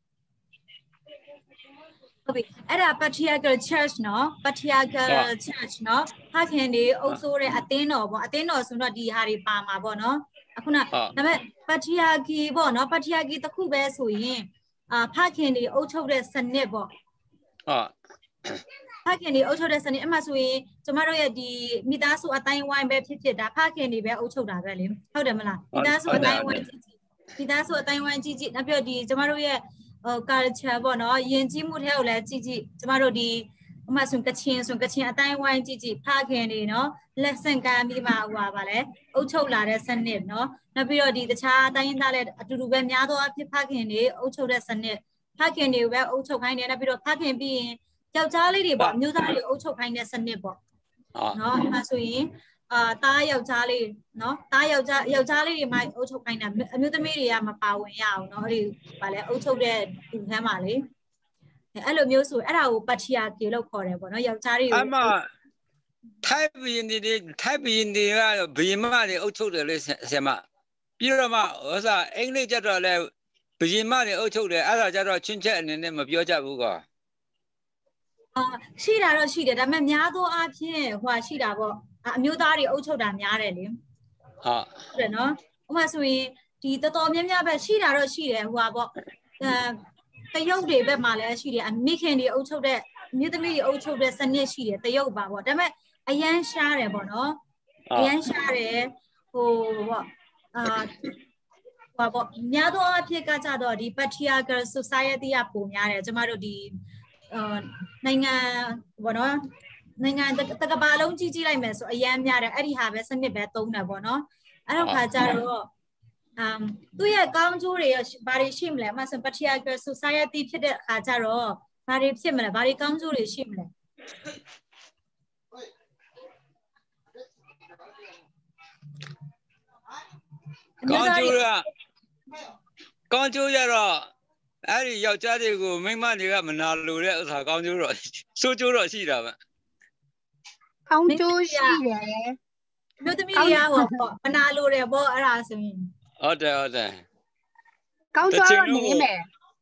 ဟုတ်ပြီအဲ့ဒါ patriarchal church เนาะ patriarchal church เนาะဖခင်တွေအုပ်စိုးတဲ့အသင်းတော်ပေါ့အသင်းတော်ဆိုတော့ဒီဟာတွေပါမှာပေါ့เนาะအခုနဒါပေမဲ့ patriarchy ပေါ့เนาะ patriarchy တစ်ခုပဲဆိုရင်ဖခင်တွေအုပ်ချုပ်တဲ့စနစ်ပေါ့ဖခင်တွေအုပ်ချုပ်တဲ့စနစ်အမှဆိုရင်ကျမတို့ရဲ့ဒီမိသားစုအတိုင်းဝိုင်းပဲဖြစ်ဒါဖခင်တွေပဲအုပ်ချုပ်တာပဲလေဟုတ်တယ်မလားမိသားစုအတိုင်းဝိုင်းကြည့်နောက်ပြီးဒီကျမတို့ရဲ့culture ပေါ့နော်ယဉ်ကျေးမှုထဲကိုလည်းကြည့်ကျမတို့ဒီဥပမာဆိုကချင်အတိုင်းဝိုင်းကြည့်ဖခင်တွေနော်လက်ဆင့်ကမ်းပြီးမှဟိုပါလေအုပ်ချုပ်လာတဲ့စနစ်နော်နောက်ပြီးတော့ဒီတခြားအတိုင်းသားလည်းအတူတူပဲများသောအဖြစ်ဖခင်တွေအုပ်ချုပ်တဲ့စနစ်ဖခင်တွေပဲအုပ်ချုပ်ခိုင်းတယ်နောက်ပြီးတော့ဖခင်ပြီးရင်ယောက်ျားလေးတွေပေါ့မျိုးသားတွေအုပ်ချုပ်ခိုင်းတဲ့စနစ်ပေါ့နော်အဲဆိုရင်တားယောက်ျားလေးနော်တားယောက်ျားလေးတွေမှအုပ်ချုပ်ခိုင်းတာအမျိုးသမီးတွေကမပါဝင်ရအောင်နော်အဲ့ဒီဗာလဲအုပ်ချုပ်တဲ့သူခန်းပါလေအဲ့လိုမျိုးဆိုအဲ့ဒါကို patriarchy လို့ခေါ်တယ်ပေါ့နော်ယောက်ျားတွေကိုအမထိုက်ဘီနေကဘီမတွေအုပ်ချုပ်တယ်လေဆရာမပြီးတော့မှဟိုစားအင်္ဂလိပ်ကျတော့လဲဘီမတွေအုပ်ချုပ်တယ်အဲ့ဒါကျတော့ချင်းချက်အနေနဲ့မပြောကြဘူးကွာရှိတာတော့ရှိတယ်ဒါပေမဲ့များသောအားဖြင့်ဟိုရှိတာပေါ့အမျိုးသားတွေအုပ်ချုပ်တာများတယ်လေဟုတ်တယ်နော်ဥပမာဆိုရင်ဒီတော်တော်များများပဲရှိတာတော့ရှိတယ်ဟိုပါပေါ့တရုတ်တွေဘက်မှာလည်းရှိတယ်မိခင်တွေအုပ်ချုပ်တဲ့မြို့သမီးတွေအုပ်ချုပ်တဲ့စနစ်ရှိတယ်တရုတ်ပါပေါ့ဒါပေမဲ့အရန်ရှားတယ်ပေါ့နော်အရန်ရှားတယ်ဟိုပေါ့ဘာပေါ့များသောအားဖြင့်ကကြတော့ဒီ patriarchal society ကပုံများတယ်ကျမတို့ဒီနိုင်ငံဘောနော်နိုင်ငံတကဘာလုံးကြီးကြီးလိုက်မယ်ဆိုအရန်များတယ်အဲ့ဒီဟာပဲစနစ်ပဲသုံးတယ်ပေါ့နော်အဲ့တော့ခါကြတော့သူ့ရဲ့ကောင်းကျိုးတွေဘာတွေရှိမလဲအမှဆို patriarchal society ဖြစ်တဲ့အခါကြတော့ဘာတွေဖြစ်မလဲဘာတွေကောင်းကျိုးတွေရှိမလဲကောင်းကျိုးရတော့အဲ့ဒီယောက်ျားတွေကိုမိန်းမတွေကမနာလိုတဲ့ဥစ္စာကောင်းကျိုးတော့ဆိုးကျိုးတော့ရှိတာပဲကောင်းကျိုးရှိတယ်မြို့သမီးတွေကပေါ့မနာလိုတယ်ပေါ့အဲ့ဒါဆိုရင်ဟုတ်တယ်ကောင်းကျိုးတော့နေမယ်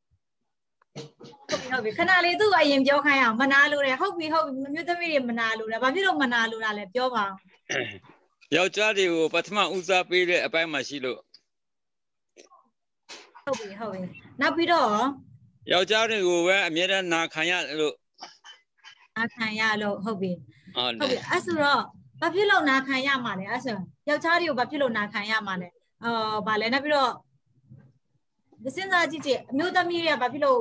ဟုတ်ပြီခဏလေးသူ့အရင်ပြောခိုင်းအောင်မနာလိုတယ်ဟုတ်ပြီမြို့သမီးတွေမနာလိုတယ်ဘာဖြစ်လို့မနာလိုတာလဲပြောပါအောင်ယောက်ျားတွေကိုပထမဦးစားပေးတဲ့အပိုင်းမှာရှိလို့ဟုတ်ပြီနောက်ပြီးတော့ယောက်ျားတွေကိုပဲအမြဲတမ်းနာခံရလို့ဟုတ်ပြီအဲ့ဆိုတော့ဘာဖြစ်လို့နာခံရမှာလဲအဲ့ဆိုယောက်ျားတွေကိုဘာဖြစ်လို့နာခံရမှာလဲဗာလဲနောက်ပြီးတော့စဉ်းစားကြည့်အမျိုးသမီးတွေကဘာဖြစ်လို့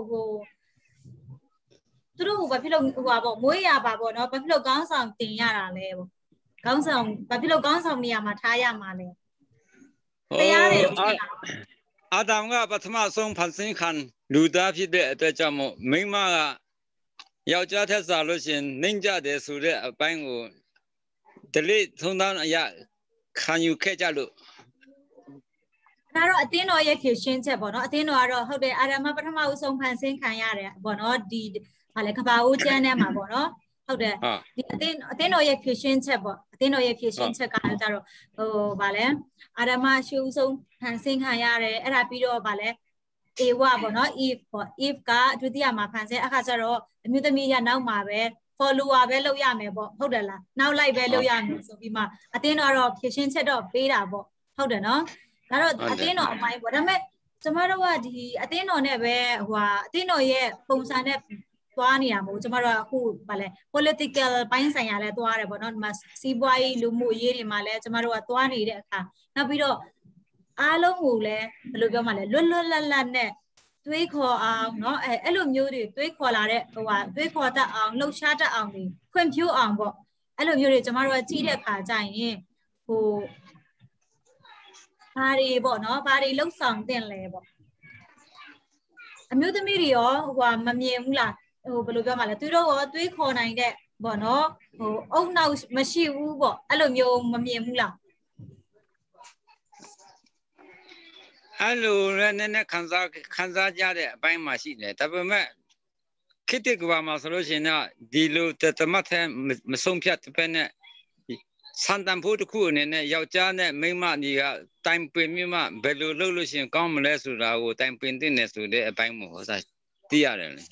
သူတို့ဘာဖြစ်လို့ပေါ့မွေးရပါပေါ့နော်ဘာဖြစ်လို့ကောင်းဆောင်တင်ရတာလဲပေါ့ကောင်းဆောင်ဘာဖြစ်လို့ကောင်းဆောင်နေရာမှာထားရမှာလဲတရားတွေလို့ဖြစ်တာအာဒမ်ကပထမဆုံးဖန်ဆင်းခံလူသားဖြစ်တဲ့အတွက်ကြောင့်မို့မိန်းမကယောက်ျားထက်စားလို့ရှင်နှိမ့်ကြတယ်ဆိုတဲ့အပိုင်းကိုဒလိသုံးသားအရာခံယူခဲ့ကြလို့ဒါတော့အတင်းတော်ရဲ့ခေရှင်းချက်ပေါ့နော်အတင်းတော်ကတော့ဟုတ်တယ်အာဒမ်ပထမဦးဆုံးဖန်ဆင်းခံရတယ်ပေါ့နော်ဒီဟာလေကဘာဦးကျမ်းထဲမှာပေါ့နော်ဟုတ်တယ်ဒီအတင်းတော်ရဲ့ခေရှင်းချက်ပေါ့အတင်းတော်ရဲ့ခေရှင်းချက်ကကြတော့ဗာလဲအာဒမ်ရှုဆုံးဖန်ဆင်းခံရတယ်အဲ့ဒါပြီးတော့ဗာလဲအေဝပေါ့နော် Eve ပေါ့ Eve ကဒုတိယမှာဖန်ဆင်းအခါကျတော့အမျိုးသမီးရနောက်မှာပဲ follower ပဲလုပ်ရမယ်ပေါ့ဟုတ်တယ်လားနောက်လိုက်ပဲလုပ်ရမယ်ဆိုပြီးမှအတင်းတော်ဖြည့်ရှင်းချက်တော့ပေးတာပေါ့ဟုတ်တယ်နော်ဒါတော့အတင်းတော်အပိုင်းပေါ့ဒါပေမဲ့ကျမတို့ကဒီအတင်းတော်နဲ့ပဲအတင်းတော်ရဲ့ပုံစံနဲ့သွားနေရမို့ကျမတို့ကအခုဗာလဲ political ပိုင်းဆိုင်ရာလဲသွားတယ်ပေါ့နော်ဒီမှာစီးပွားရေးလူမှုရေးတွေမှာလဲကျမတို့ကသွားနေတဲ့အခါနောက်ပြီးတော့အားလုံးကိုလည်းဘယ်လိုပြောမှလဲလွတ်လပ်နဲ့တွေးခေါ်အောင်เนาะအဲ့လိုမျိုးတွေတွေးခေါ်လာတဲ့တွေးခေါ်တတ်အောင်လှုပ်ရှားတတ်အောင်ခွင့်ပြုအောင်ပေါ့အဲ့လိုမျိုးတွေကျမတို့ကကြီးတဲ့အခါကျရင်ဘာတွေပေါ့เนาะဘာတွေလှုပ်ဆောင်တင်လဲပေါ့အမျိုးသမီးတွေရောမမြင်ဘူးလားဘယ်လိုပြောမှလဲသူတို့ရောတွေးခေါ်နိုင်တဲ့ပေါ့เนาะအုံနောက်မရှိဘူးပေါ့အဲ့လိုမျိုးမမြင်ဘူးလားအဲ့လိုလည်းနည်းနည်းခံစားကြတဲ့အပိုင်းမှာရှိတယ်ဒါပေမဲ့ခေတ္တကဘာမှာဆိုလို့ရှိရင်တော့ဒီလိုတမတ်ထဲမဆုံးဖြတ်တဲ့နဲ့စံတန်ဖို့တစ်ခုအနေနဲ့ယောက်ျားနဲ့မိန်းမတွေကတိုင်ပင်မြမဘယ်လိုလုပ်လို့ရှိရင်ကောင်းမလဲဆိုတာကိုတိုင်ပင်တင်နေဆိုတဲ့အပိုင်းမှာသိရတယ်လေ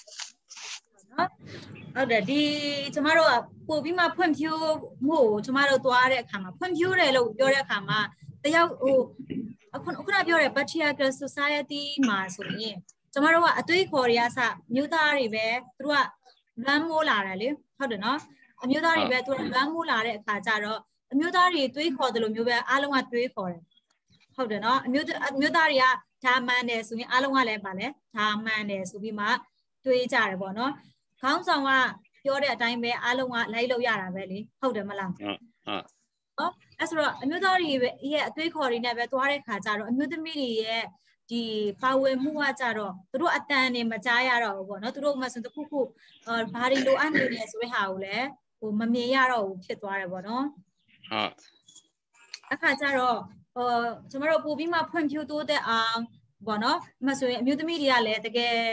ဟုတ်တယ်ဒီကျမတို့ကပို့ပြီးမှဖွံ့ဖြိုးမှုကိုကျမတို့သွားတဲ့အခါမှာဖွံ့ဖြိုးတယ်လို့ပြောတဲ့အခါမှာတယောက်ခုနပြောတဲ့ patriarchal society မှာဆိုရင်ကျမတို့ကအသွေးခေါ်တွေအစမြို့သားတွေပဲသူတို့ကလွမ်းမိုးလာတယ်လေဟုတ်တယ်နော်အမျိုးသားတွေပဲသူတို့လွမ်းမိုးလာတဲ့အခါကျတော့အမျိုးသားတွေတွေးခေါ်တယ်လို့မျိုးပဲအားလုံးကတွေးခေါ်တယ်ဟုတ်တယ်နော်အမျိုးသားတွေကဒါမှန်တယ်ဆိုရင်အားလုံးကလည်းဗာလဲဒါမှန်တယ်ဆိုပြီးမှတွေးကြတယ်ပေါ့နော်ခေါင်းဆောင်ကပြောတဲ့အတိုင်းပဲအားလုံးကလိုက်လို့ရတာပဲလေဟုတ်တယ်မလားဟုတ်အဲ့ဆိုတော့အမျိုးသားတွေရဲ့အသွေးခေါ်တွေနဲ့ပဲသွားတဲ့ခါကျတော့အမျိုးသမီးတွေရဲ့ဒီပါဝင်မှုကကြတော့သူတို့အတန်နေမကြားရတော့ဘူးပေါ့နော်သူတို့မှဆိုတခုခုဘာတွေလိုအပ်နေလဲဆိုတဲ့ဟာကိုလည်းမမြင်ရတော့ဘူးဖြစ်သွားတယ်ပေါ့နော်ဟုတ်အခါကျတော့ကျမတို့ပို့ပြီးမှဖွံ့ဖြိုးတိုးတက်အောင်ပေါ့နော်မှဆိုရင်အမျိုးသမီးတွေကလည်းတကယ်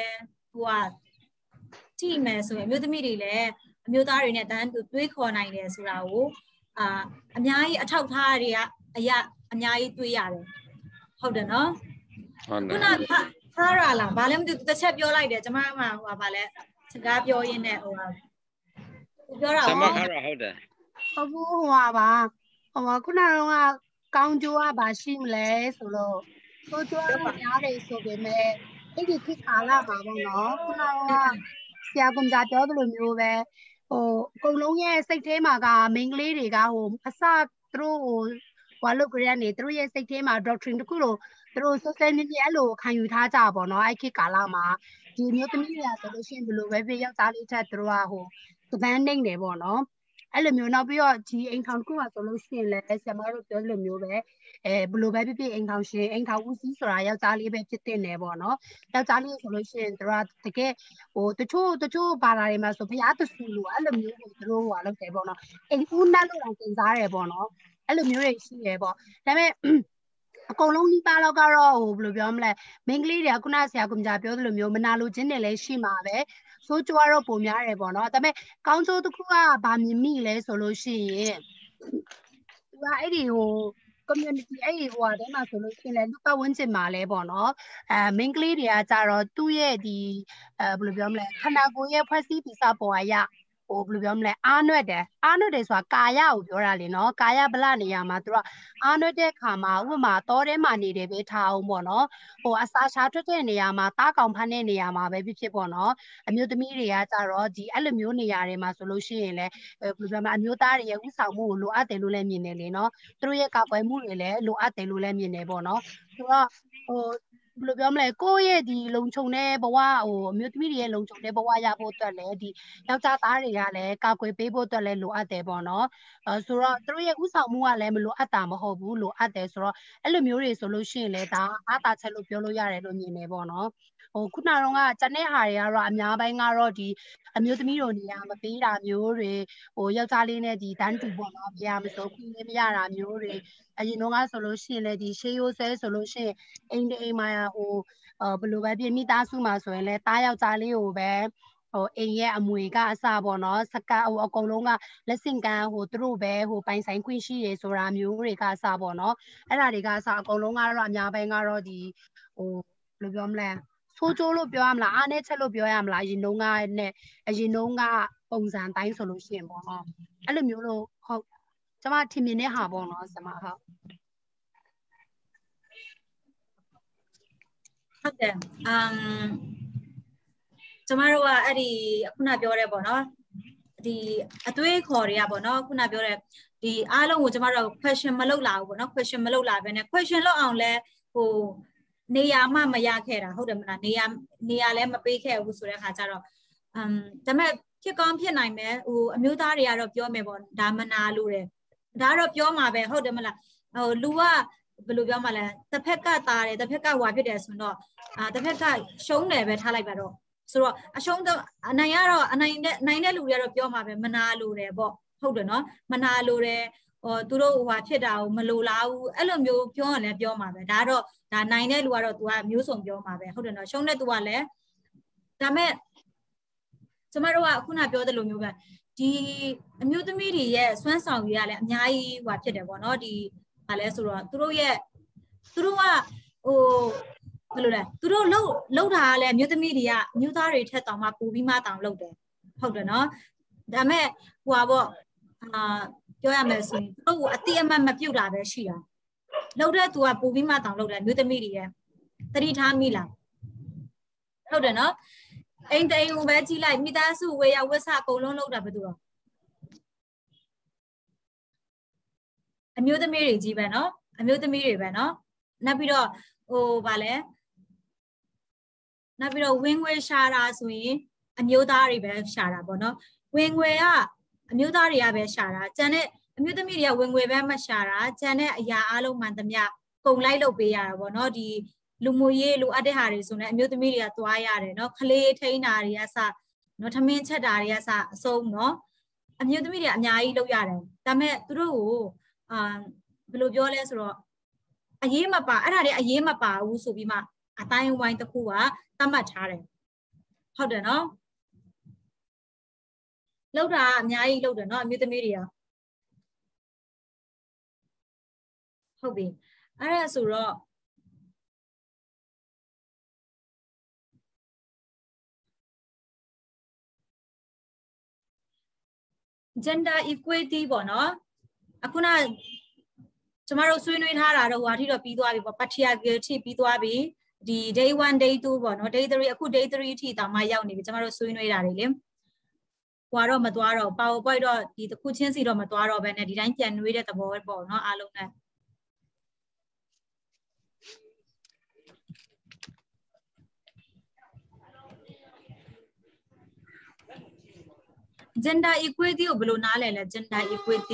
ထိမယ်ဆိုရင်အမျိုးသမီးတွေလည်းအမျိုးသားတွေနဲ့တန်းတူတွေးခေါ်နိုင်တယ်ဆိုတာကိုအများကြီးအထောက်ထားတွေကအရာအများကြီးတွေးရတယ်ဟုတ်တယ်နော်ဟုတ်တယ်ခုနဖားရလားဘာလဲမသိဘူးတစ်ချက်ပြောလိုက်တယ်ကျမကဘာလဲစကားပြောရင်းနဲ့ပြောတာဟုတ်တယ်ဟုတ်တယ်ဟုတ်ဘူးပါခုနကတော့ကောင်းကျိုးကဘာရှိမလဲဆိုတော့ဆိုကျိုးကများတယ်ဆိုပေမဲ့အဲ့ဒီခေတ်ကာလမှာပေါ့နော်ခုနကဆရာကပြောသလိုမျိုးပဲအကုန်လုံးရဲ့စိတ်ထဲမှာကမိန်းကလေးတွေကအစသူတို့ว่าลูกเรียนนี่ตัวยังสิทธิ์มา doctrine ทุกคนตัว social media ลูกขันอยู่ท่าจ้าบ่เนาะไอ้ขี้กาลามาဒီမျိုးသမီးတွေကဆိုလို့ရှိရင်ဘယ်လိုပဲပြယောက်ျားလေးထက်သူတို့ကဟိုသဘန်းနေတယ်ပေါ့နော်အဲ့လိုမျိုးနောက်ပြီးတော့ဒီအိမ်ထောင်တစ်ခုမှာဆိုလို့ရှိရင်လည်းဆရာမတို့ပြောလိုမျိုးပဲဘယ်လိုပဲဖြစ်အိမ်ထောင်ရှင်အိမ်ထောင်ဦးစီးဆိုတာယောက်ျားလေးပဲဖြစ်တင်တယ်ပေါ့နော်ယောက်ျားလေးဆိုလို့ရှိရင်သူတို့ကတကယ်ဟိုတချို့ဘာသာတွေမှာဆိုဘုရားတဆူလို့အဲ့လိုမျိုးကိုသူတို့ဟိုလုပ်တယ်ပေါ့နော်အိမ်ဦးနဲ့လို့တော့သင်စားတယ်ပေါ့နော်အဲ့လိုမျိုးတွေရှိတယ်ပေါ့ဒါပေမဲ့အကုန်လုံးဒီပါတော့ကတော့ဟိုဘယ်လိုပြောမလဲမိန်းကလေးတွေကခုနဆရာကပြောသလိုမျိုးမနာလိုခြင်းတွေလည်းရှိမှာပဲဆိုးကြွားတော့ပုံများတယ်ပေါ့နော်ဒါပေမဲ့ကောင်းကျိုးတစ်ခုကဗာမြင်မိလဲဆိုလို့ရှိရင်သူကအဲ့ဒီဟို community အဲ့ဒီဟိုထဲမှာဆိုလို့ရှိရင်လည်းလူပတ်ဝန်းကျင်မှာလဲပေါ့နော်မိန်းကလေးတွေကကြတော့သူ့ရဲ့ဒီဘယ်လိုပြောမလဲခန္ဓာကိုယ်ရဲ့ဖွဲ့စည်းပုံစပေါ်အရာဟိုဘယ်လိုပြောမလဲအားနွက်တယ်ဆိုတာကာယကိုပြောတာလေနော်ကာယဗလနေရာမှာသူကအားနွက်တဲ့ခါမှာဥပမာတောထဲမှာနေတယ်ပဲထားအောင်ပေါ့နော်ဟိုအစာရှာထွက်တဲ့နေရာမှာတားကောင်ဖမ်းတဲ့နေရာမှာပဲဖြစ်ပေါ့နော်အမျိုးသမီးတွေကကြတော့ဒီအဲ့လိုမျိုးနေရာတွေမှာဆိုလို့ရှိရင်လည်းဘယ်လိုပြောမလဲအမျိုးသားတွေရဲ့ဥဆောင်မှုကိုလိုအပ်တယ်လို့လည်းမြင်တယ်လေနော်သူတို့ရဲ့ကာကွယ်မှုတွေလည်းလိုအပ်တယ်လို့လည်းမြင်တယ်ပေါ့နော်ဆိုတော့ဟိုဘယ်လိုပြောမလဲကိုယ့်ရဲ့ဒီလုံခြုံတဲ့ဘဝဟိုအမျိုးသမီးတွေရဲ့လုံခြုံတဲ့ဘဝရဖို့အတွက်လည်းဒီယောက်ျားသားတွေကလည်းကာကွယ်ပေးဖို့အတွက်လည်းလိုအပ်တယ်ပေါ့နော်ဆိုတော့သူတို့ရဲ့ဥဆောင်မှုကလည်းမလိုအပ်တာမဟုတ်ဘူးလိုအပ်တယ်ဆိုတော့အဲ့လိုမျိုးတွေဆိုလို့ရှိရင်လည်းဒါအားသာချက်လို့ပြောလို့ရတယ်လို့မြင်နေပေါ့နော်ဟိုခုနကတော့ကျန်တဲ့ဟာတွေကတော့အများပိုင်းကတော့ဒီအမျိုးသမီးတို့နေရာမပေးတာမျိုးတွေဟိုယောက်ျားလေးနဲ့ဒီတန်းတူပေါ့နော်ပြရမစိုးခွင့်မရတာမျိုးတွေအရင်တော့ကဆိုလို့ရှိရင်လည်းဒီရှေးရိုးဆဲဆိုလို့ရှိရင်အိမ်မှာဟိုဘယ်လိုပဲပြင်မိသားစုမှာဆိုရင်လည်းတားယောက်ျားလေးကိုပဲဟိုအိမ်ရဲ့အမွေကအစပေါ့နော်စကဟိုအကုန်လုံးကလက်ဆင့်ကမ်းဟိုသူတို့ပဲဟိုပိုင်ဆိုင်ခွင့်ရှိရဆိုတာမျိုးတွေကအစပေါ့နော်အဲ့ဒါတွေကအစအကုန်လုံးကတော့အများပိုင်းကတော့ဒီဟိုဘယ်လိုပြောမလဲဆိုးကျိုးလို့ပြောရမလားအားနည်းချက်လို့ပြောရမလားအရင်တုန်းကပုံစံတိုင်းဆိုလို့ရှိရင်ပေါ့နော်အဲ့လိုမျိုးလို့ဟုတ်ကျမထင်မြင်တဲ့ဟာပေါ့နော်ဆမဟုတ်ဟုတ်တယ်ကျမတို့ကအဲ့ဒီခုနပြောရဲပေါ့နော်ဒီအသွေးခေါ်တွေကပေါ့နော်ခုနပြောရဲဒီအားလုံးကိုကျမတို့ question မလုပ်လာဘူးပေါ့နော် question မလုပ်လာဘဲနဲ့ question လုပ်အောင်လဲဟိုနေရာမှမရခဲ့တာဟုတ်တယ်မလားနေရာလည်းမပေးခဲ့ဘူးဆိုတဲ့ခါကျတော့ဒါပေမဲ့ဖြစ်ကောင်းဖြစ်နိုင်မယ်ဟိုအမျိုးသားတွေကတော့ပြောမယ်ပေါ့ဒါမနာလို့တယ်ဒါကတော့ပြောမှာပဲဟုတ်တယ်မလားဟိုလူကဘယ်လိုပြောမှလဲတစ်ဖက်ကတာတယ်တစ်ဖက်ကဝါဖြစ်တယ်ဆိုတော့တစ်ဖက်ကရှုံးတယ်ပဲထားလိုက်ပါတော့ဆိုတော့အရှုံးအနိုင်ကတော့အနိုင်တဲ့လူတွေကတော့ပြောမှာပဲမနာလို့တယ်ပေါ့ဟုတ်တယ်နော်မနာလို့တယ်သူတို့ဟိုဖြစ်တာကိုမလိုလားဘူးအဲ့လိုမျိုးပြောရင်လည်းပြောမှာပဲဒါတော့ဒါနိုင်တဲ့လူကတော့ तू ကမျိုးစုံပြောမှာပဲဟုတ်တယ်နော်ရှုံးတဲ့ तू ကလည်းဒါမဲ့ကျမတို့ကခုနပြောတဲ့လိုမျိုးပဲဒီအမျိုးသမီးတွေရဲ့စွမ်းဆောင်ရည်ကလည်းအများကြီးဟိုဖြစ်တယ်ပေါ့နော်ဒီဘာလဲဆိုတော့သူတို့ကဟိုဘယ်လိုလဲသူတို့လှုပ်တာကလည်းအမျိုးသမီးတွေကအမျိုးသားတွေထက်တောင်မှပိုပြီးမှတောင်လှုပ်တယ်ဟုတ်တယ်နော်ဒါမဲ့ဟိုပါပေါ့ပြောရမယ်ဆိုရင်သူတို့ကအတိအမှတ်မပြုတ်တာပဲရှိတာလှုပ်တဲ့သူကပိုပြီးမှတောင်လှုပ်တယ်အမျိုးသမီးတွေရဲ့သတိထားမိလားဟုတ်တယ်နော်အိမ်တိမ်ကိုပဲကြည့်လိုက်မိသားစုဝေယဝဆအကုန်လုံးလှုပ်တာဘယ်သူတော့အမျိုးသမီးတွေကြီးပဲနော်အမျိုးသမီးတွေပဲနော်နောက်ပြီးတော့ဟိုဗာလဲနောက်ပြီးတော့ဝင်ငွေရှာတာဆိုရင်အမျိုးသားတွေပဲရှာတာပေါ့နော်ဝင်ငွေကအမျိုးသားတွေကပဲရှာတာကျန်တဲ့အမျိုးသမီးတွေကဝင်ငွေပဲမရှာတာကျန်တဲ့အရာအလုံးမှန်သမျှကုန်လိုက်လုပ်ပေးရတာပေါ့နော်ဒီလူမှုရေးလိုအပ်တဲ့ဟာတွေဆိုရင်အမျိုးသမီးတွေကသွားရတယ်နော်ခလေးထိန်းတာတွေကစနော်ထမင်းချက်တာတွေကစအစုံနော်အမျိုးသမီးတွေအများကြီးလုပ်ရတယ်ဒါပေမဲ့သူတို့ကိုဘယ်လိုပြောလဲဆိုတော့အရေးမပါအဲ့ဒါတွေအရေးမပါဘူးဆိုပြီးမှအတိုင်းဝိုင်းတစ်ခုကသတ်မှတ်ထားတယ်ဟုတ်တယ်နော်လောက်တာအများကြီးလောက်တယ်နော်အမျိုးသမီးတွေကဟုတ်ပြီအဲ့ဒါဆိုတော့gender equality ပေါ့နော်အခုနကျမတို့ဆွေးနွေးထားတာတော့ဟိုအထိတော့ပြီးသွားပြီပေါ့ patriarchy ပြီးသွားပြီဒီ day 1 day 2ပေါ့နော် day 3အခု day 3အထိတောင်မှရောက်နေပြီကျမတို့ဆွေးနွေးတာတွေလေဟိုတော့မသွားတော့ PowerPoint တော့ဒီတစ်ခုချင်းစီတော့မသွားတော့ဘဲနဲ့ဒီတိုင်းပြန်နွေးတဲ့သဘောပေါ့နော်အားလုံးနဲ့ gender equality ကိုဘယ်လိုနားလည်လဲ gender equality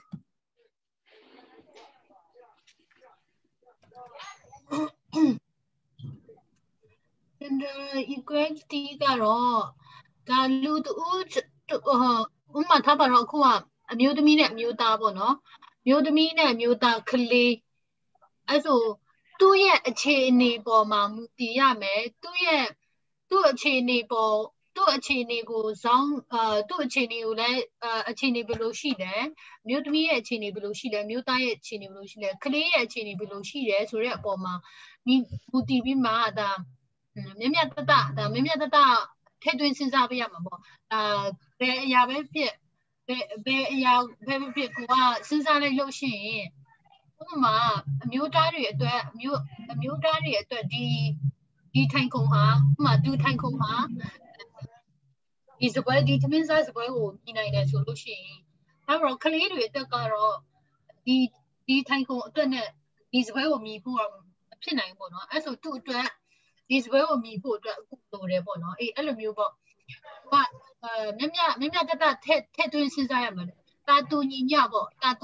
gender equality ကတော့ဒါလူတူဥမာထားပါတော့အခုကအမျိုးသမီးနဲ့အမျိုးသားပေါ့နော်မျိုးသမီးနဲ့အမျိုးသားကလေးအဲ့ဆိုသူ့ရဲ့အခြေအနေပေါ်မှာမူတည်ရမယ်သူ့အခြေအနေပေါ်သူ့အခြေအနေကိုဇောင်းသူ့အခြေအနေကိုလည်းအခြေအနေဘယ်လိုရှိလဲမျိုးသမီးရဲ့အခြေအနေဘယ်လိုရှိလဲမျိုးသားရဲ့အခြေအနေဘယ်လိုရှိလဲကလေးရဲ့အခြေအနေဘယ်လိုရှိတယ်ဆိုတဲ့အပေါ်မှာမူတည်ပြီးမှဒါမြတ်တတထည့်သွင်းစဉ်းစားပေးရမှာပေါ့ဘယ်အရာပဲဖြစ်ဘယ်အရာပဲဖြစ်ကိုကစဉ်းစားလိုက်လို့ရှိရင်ဥပမာအမျိုးသားတွေအတွက်အမျိုးသားတွေအတွက်ဒီထိုင်ခုံဟာဥပမာသူထိုင်ခုံဟာဒီစပွဲဒီသမင်းစားစပွဲကိုညီနိုင်တယ်ဆိုလို့ရှိရင်ဒါတော့ကလေးတွေအတွက်ကတော့ဒီထိုင်ခုံအတွက်နဲ့ဒီစပွဲကိုမြည်ဖို့ဖြစ်နိုင်ပေါ့နော်အဲ့ဆိုသူ့အတွက်ဒီစပွဲကိုမြည်ဖို့အတွက်အခုလိုတယ်ပေါ့နော်အဲ့လိုမျိုးပေါ့မြတ်တတထည့်သွင်းစဉ်းစားရမှာတာတူညီမျှပေါ့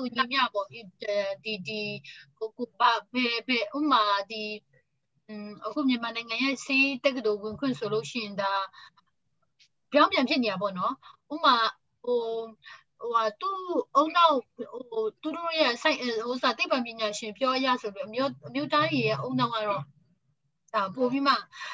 ဒီကိုပါဘယ်ဥမာဒီအခုမြန်မာနိုင်ငံရဲ့စေးတက္ကသိုလ်ဝင်ခွင့်ဆိုလို့ရှိရင်ဒါပြောင်းပြန်ဖြစ်နေတာပေါ့နော်ဥမာသူ့အုံနောက်သူတို့ရဲ့စိုက်သိပ္ပံပညာရှင်ပြောရဆိုပြီးအမျိုးသားကြီးရဲ့အုံနောက်ကတော့ဒါပို့ပြီးမှ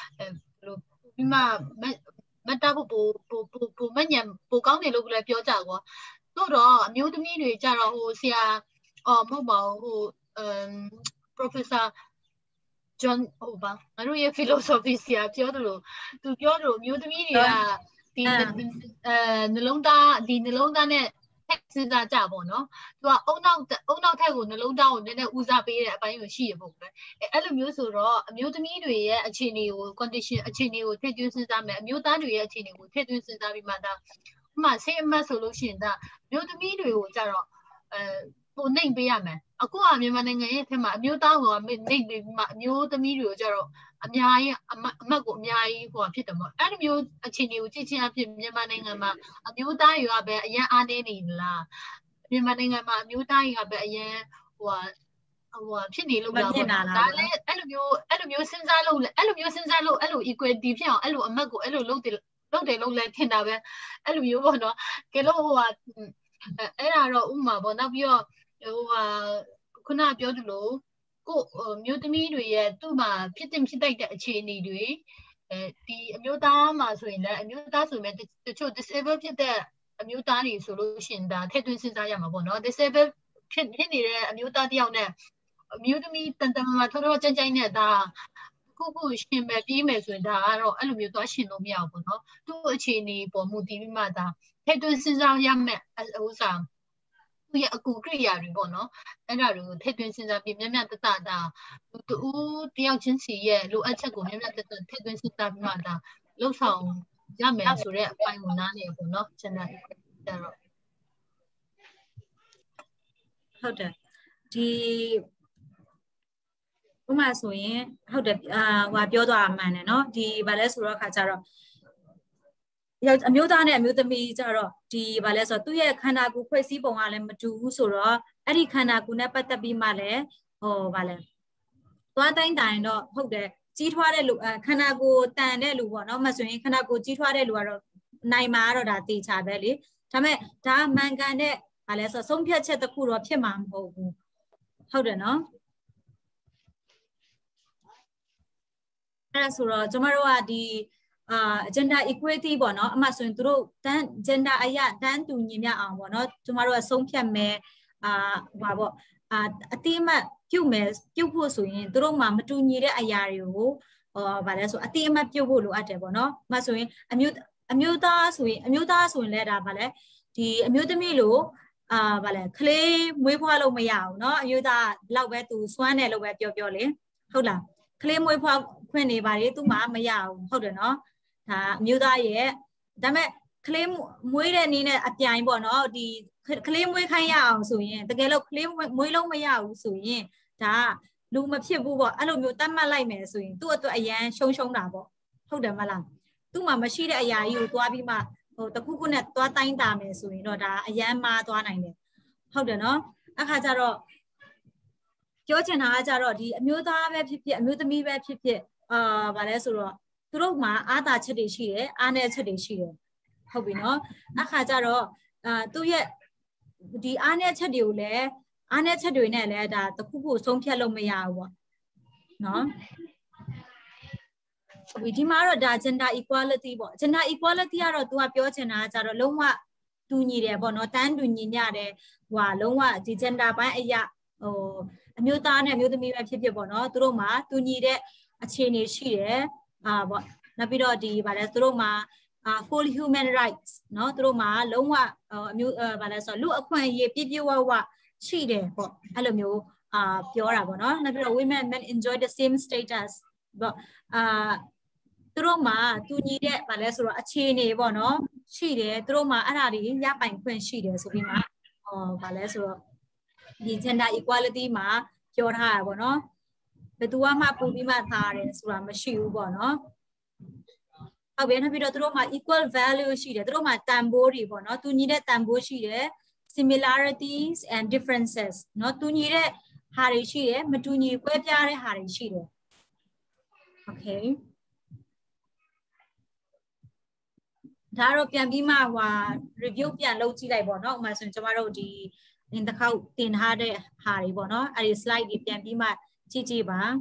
မတ်တာပိုမညံပိုကောင်းတယ်လို့လည်းပြောကြကွာသို့တော့အမျိုးသမီးတွေကြတော့ဆရာမဟုတ်ပါဘူးprofessor John ဟုတ်ပါငါတို့ရဲ့ philosophy ဆရာပြောတယ်လို့သူပြောတယ်အမျိုးသမီးတွေကဒီနှလုံးသားနဲ့စဉ်းစားကြပေါ့နော်သူကအုံနောက်ထက်ကိုနှလုံးသားကိုနည်းနည်းဦးစားပေးတဲ့အပိုင်းကိုရှိရပေါ့ပဲအဲ့လိုမျိုးဆိုတော့အမျိုးသမီးတွေရဲ့အခြေအနေကို condition အခြေအနေကိုထည့်သွင်းစဉ်းစားမယ်အမျိုးသားတွေရဲ့အခြေအနေကိုထည့်သွင်းစဉ်းစားပြီးမှဒါဥပမာဆေးအမတ်ဆိုလို့ရှိရင်ဒါအမျိုးသမီးတွေကိုကြတော့ပိုနှိမ်ပေးရမယ်အခုကမြန်မာနိုင်ငံရဲ့အထက်မှာအမျိုးသားကနှိမ်ပေးပြီးမှအမျိုးသမီးတွေကိုကြတော့အများကြီးအမတ်ကိုအများကြီးဖြစ်တယ်ပေါ့အဲ့လိုမျိုးအခြေအနေကိုကြည့်ချင်းအဖြစ်မြန်မာနိုင်ငံမှာအမျိုးသားတွေကပဲအရင်အားနေနေလားမြန်မာနိုင်ငံမှာအမျိုးသားတွေကပဲအရင်ဖြစ်နေလို့လားပေါ့ဒါလည်းအဲ့လိုမျိုးစဉ်းစားလို့အဲ့လို equality ဖြစ်အောင်အဲ့လိုအမတ်ကိုအဲ့လိုလုပ်တယ်လို့လည်းထင်တာပဲအဲ့လိုမျိုးပေါ့နော်ကဲလို့အဲ့ဒါတော့ဥပမာပေါ့နောက်ပြီးတော့ခုနပြောသလိုကိုမျိုးသမီးတွေရဲ့သူ့မှာဖြစ်တိုက်တဲ့အခြေအနေတွေဒီအမျိုးသားမှာဆိုရင်လည်းအမျိုးသားဆိုရင်တချို့ disable ဖြစ်တဲ့အမျိုးသားတွေဆိုလို့ရှိရင်ဒါထည့်သွင်းစဉ်းစားရမှာပေါ့နော် disable ဖြစ်နေတဲ့အမျိုးသားတယောက်နဲ့အမျိုးသမီးတန်မာထောကြမ်းနဲ့ဒါခုရှင်ပဲပြီးမယ်ဆိုရင်ဒါကတော့အဲ့လိုမျိုးသွားရှင်လို့မရဘူးပေါ့နော်သူ့အခြေအနေပေါ်မူတည်ပြီးမှဒါထည့်သွင်းစဉ်းစားရမယ်ဥစားသူ့ရဲ့အကူကိရိယာတွေပေါ့နော်အဲ့ဒါတွေကိုထည့်သွင်းစဉ်းစားပြီးမြတ်တတဒါတူတယောက်ချင်းစီရဲ့လိုအပ်ချက်ကိုမြတ်တတထည့်သွင်းစဉ်းစားပြီးမှဒါလှုပ်ဆောင်ရမယ်ဆိုတဲ့အပိုင်းကိုနားနေပေါ့နော်ကျန်တာကြတော့ဟုတ်တယ်ဒီဥပမာဆိုရင်ဟုတ်တယ်ဟိုပြောသွားမှန်တယ်နော်ဒီဗာလဲဆိုတော့ခါကြတော့အမျိုးသားနဲ့အမျိုးသမီးကြတော့ဒီဗာလဲဆိုတော့သူ့ရဲ့ခန္ဓာကိုယ်ဖွဲ့စည်းပုံကလည်းမတူဘူးဆိုတော့အဲ့ဒီခန္ဓာကိုယ်နဲ့ပတ်သက်ပြီးမှလည်းဗာလဲသွားတိုင်းတိုင်းတော့ဟုတ်တယ်ကြီးထွားတဲ့လူခန္ဓာကိုယ်တန်တဲ့လူပေါ့နော်မဆိုရင်ခန္ဓာကိုယ်ကြီးထွားတဲ့လူကတော့နိုင်မှာတော့ဒါတေချာပဲလေဒါပေမဲ့ဒါမှန်ကန်တဲ့ဗာလဲဆိုဆုံးဖြတ်ချက်တစ်ခုတော့ဖြစ်မှာမဟုတ်ဘူးဟုတ်တယ်နော်အဲ့ဒါဆိုတော့ကျမတို့ကဒီgender equality ပေါ့နော်အမှဆိုရင်သူတို့ gender အရာတန်းတူညီမျှအောင်ပေါ့နော်ကျမတို့ကဆုံးဖြတ်မယ်ဟာပေါ့အတိအမှတ်ပြုတ်ဖို့ဆိုရင်သူတို့မှမတူညီတဲ့အရာတွေကိုဗာလဲဆိုအတိအမှတ်ပြုတ်ဖို့လိုအပ်တယ်ပေါ့နော်အမှဆိုရင်အမျိုးသားဆိုရင်လည်းဒါဗာလဲဒီအမျိုးသမီးလို့ဗာလဲကလေးမွေးဖွားလို့မရဘူးเนาะအမျိုးသားလောက်ပဲသူစွမ်းတယ်လို့ပဲပြောလေဟုတ်လားကလေးမွေးဖွားခွင့်နေပါလေသူမှမရဘူးဟုတ်တယ်เนาะဒါအမျိုးသားရဲ့ဒါပေမဲ့ကလေးမွေးတဲ့နည်းနဲ့အပြိုင်ပေါ့เนาะဒီကလေးမွေးခိုင်းရအောင်ဆိုရင်တကယ်လို့ကလေးမွေးလုံးမရဘူးဆိုရင်ဒါလူမဖြစ်ဘူးပေါ့အဲ့လိုမျိုးတတ်မှတ်လိုက်မယ်ဆိုရင်သူ့အတွက်အရန်ရှုံးတာပေါ့ဟုတ်တယ်မလားသူ့မှာမရှိတဲ့အရာကြီးကိုသွားပြီးမှตะคู่คู่เนี่ยตัวตั้งตามเลยสุดเนาะดาอยันมาตัวไหนเนี่ยเขาเดี๋ยวเนาะอาคาจะรอเจ้าเจ้าหน้าจะรอดีมิวตาแบบผิดมิวตมีแบบผิดว่าแล้วสุดသူတို့မှာအာသာချက်တွေရှိတယ်အားနည်းချက်တွေရှိတယ်ဟုတ်ပြီနော်အခါကျတော့သူ့ရဲ့ဒီအားနည်းချက်တွေကိုလည်းအားနည်းချက်တွေနဲ့လည်းဒါတခုခုဆုံးဖြတ်လို့မရဘူးပေါ့နော်ဟုတ်ပြီဒီမှာတော့ဒါ gender equality ပေါ့ gender equality ကတော့ तू ကပြောချင်တာကျတော့လုံးဝတူညီတယ်ပေါ့နော်တန်းတူညီညတယ်ဟိုလုံးဝဒီ gender ဘိုင်းအရာအမျိုးသားနဲ့အမျိုးသမီးပဲဖြစ်ဖြစ်ပေါ့နော်သူတို့မှာတူညီတဲ့အခြေအနေရှိတယ်ပေါ့နောက်ပြီးတော့ဒီဗါလဲသူတို့မှာ full human rights เนาะသူတို့မှာလုံးဝအမျိုးဗါလဲဆိုလူအခွင့်အရေးပြည့်ပြည့်ဝဝရှိတယ်ပေါ့အဲ့လိုမျိုးပြောတာပေါ့နော်နောက်ပြီးတော့ women men enjoy the same status ပေါ့သူတို့မှာတူညီတဲ့ဗါလဲဆိုတော့အခြေအနေပေါ့နော်ရှိတယ်သူတို့မှာအဲ့ဒါတွေရပိုင်ခွင့်ရှိတယ်ဆိုပြီးမှဗါလဲဆိုတော့ဒီ gender equality မှာပြောထားတာပေါ့နော်ဘယ်သူမှပူပြီးမှသားတယ်ဆိုတာမရှိဘူးပေါ့နော်ဟုတ်ပြီနောက်ပြီးတော့သူတို့မှာ equal value ရှိတယ်သူတို့မှာတန်ဖိုးတွေပေါ့နော်တူညီတဲ့တန်ဖိုးရှိတယ် similarities and differences เนาะတူညီတဲ့ဟာတွေရှိတယ်မတူညီကွဲပြားတဲ့ဟာတွေရှိတယ် okay ဒါတော့ပြန်ပြီးမှreview ပြန်လုပ်ကြည့်လိုက်ပေါ့နော်ဥပမာဆိုရင်ကျွန်တော်တို့ဒီတစ်ခေါက်တင်ထားတဲ့ဟာတွေပေါ့နော်အဲဒီ slide တွေပြန်ပြီးမှကြည့်ကြည့်ပါ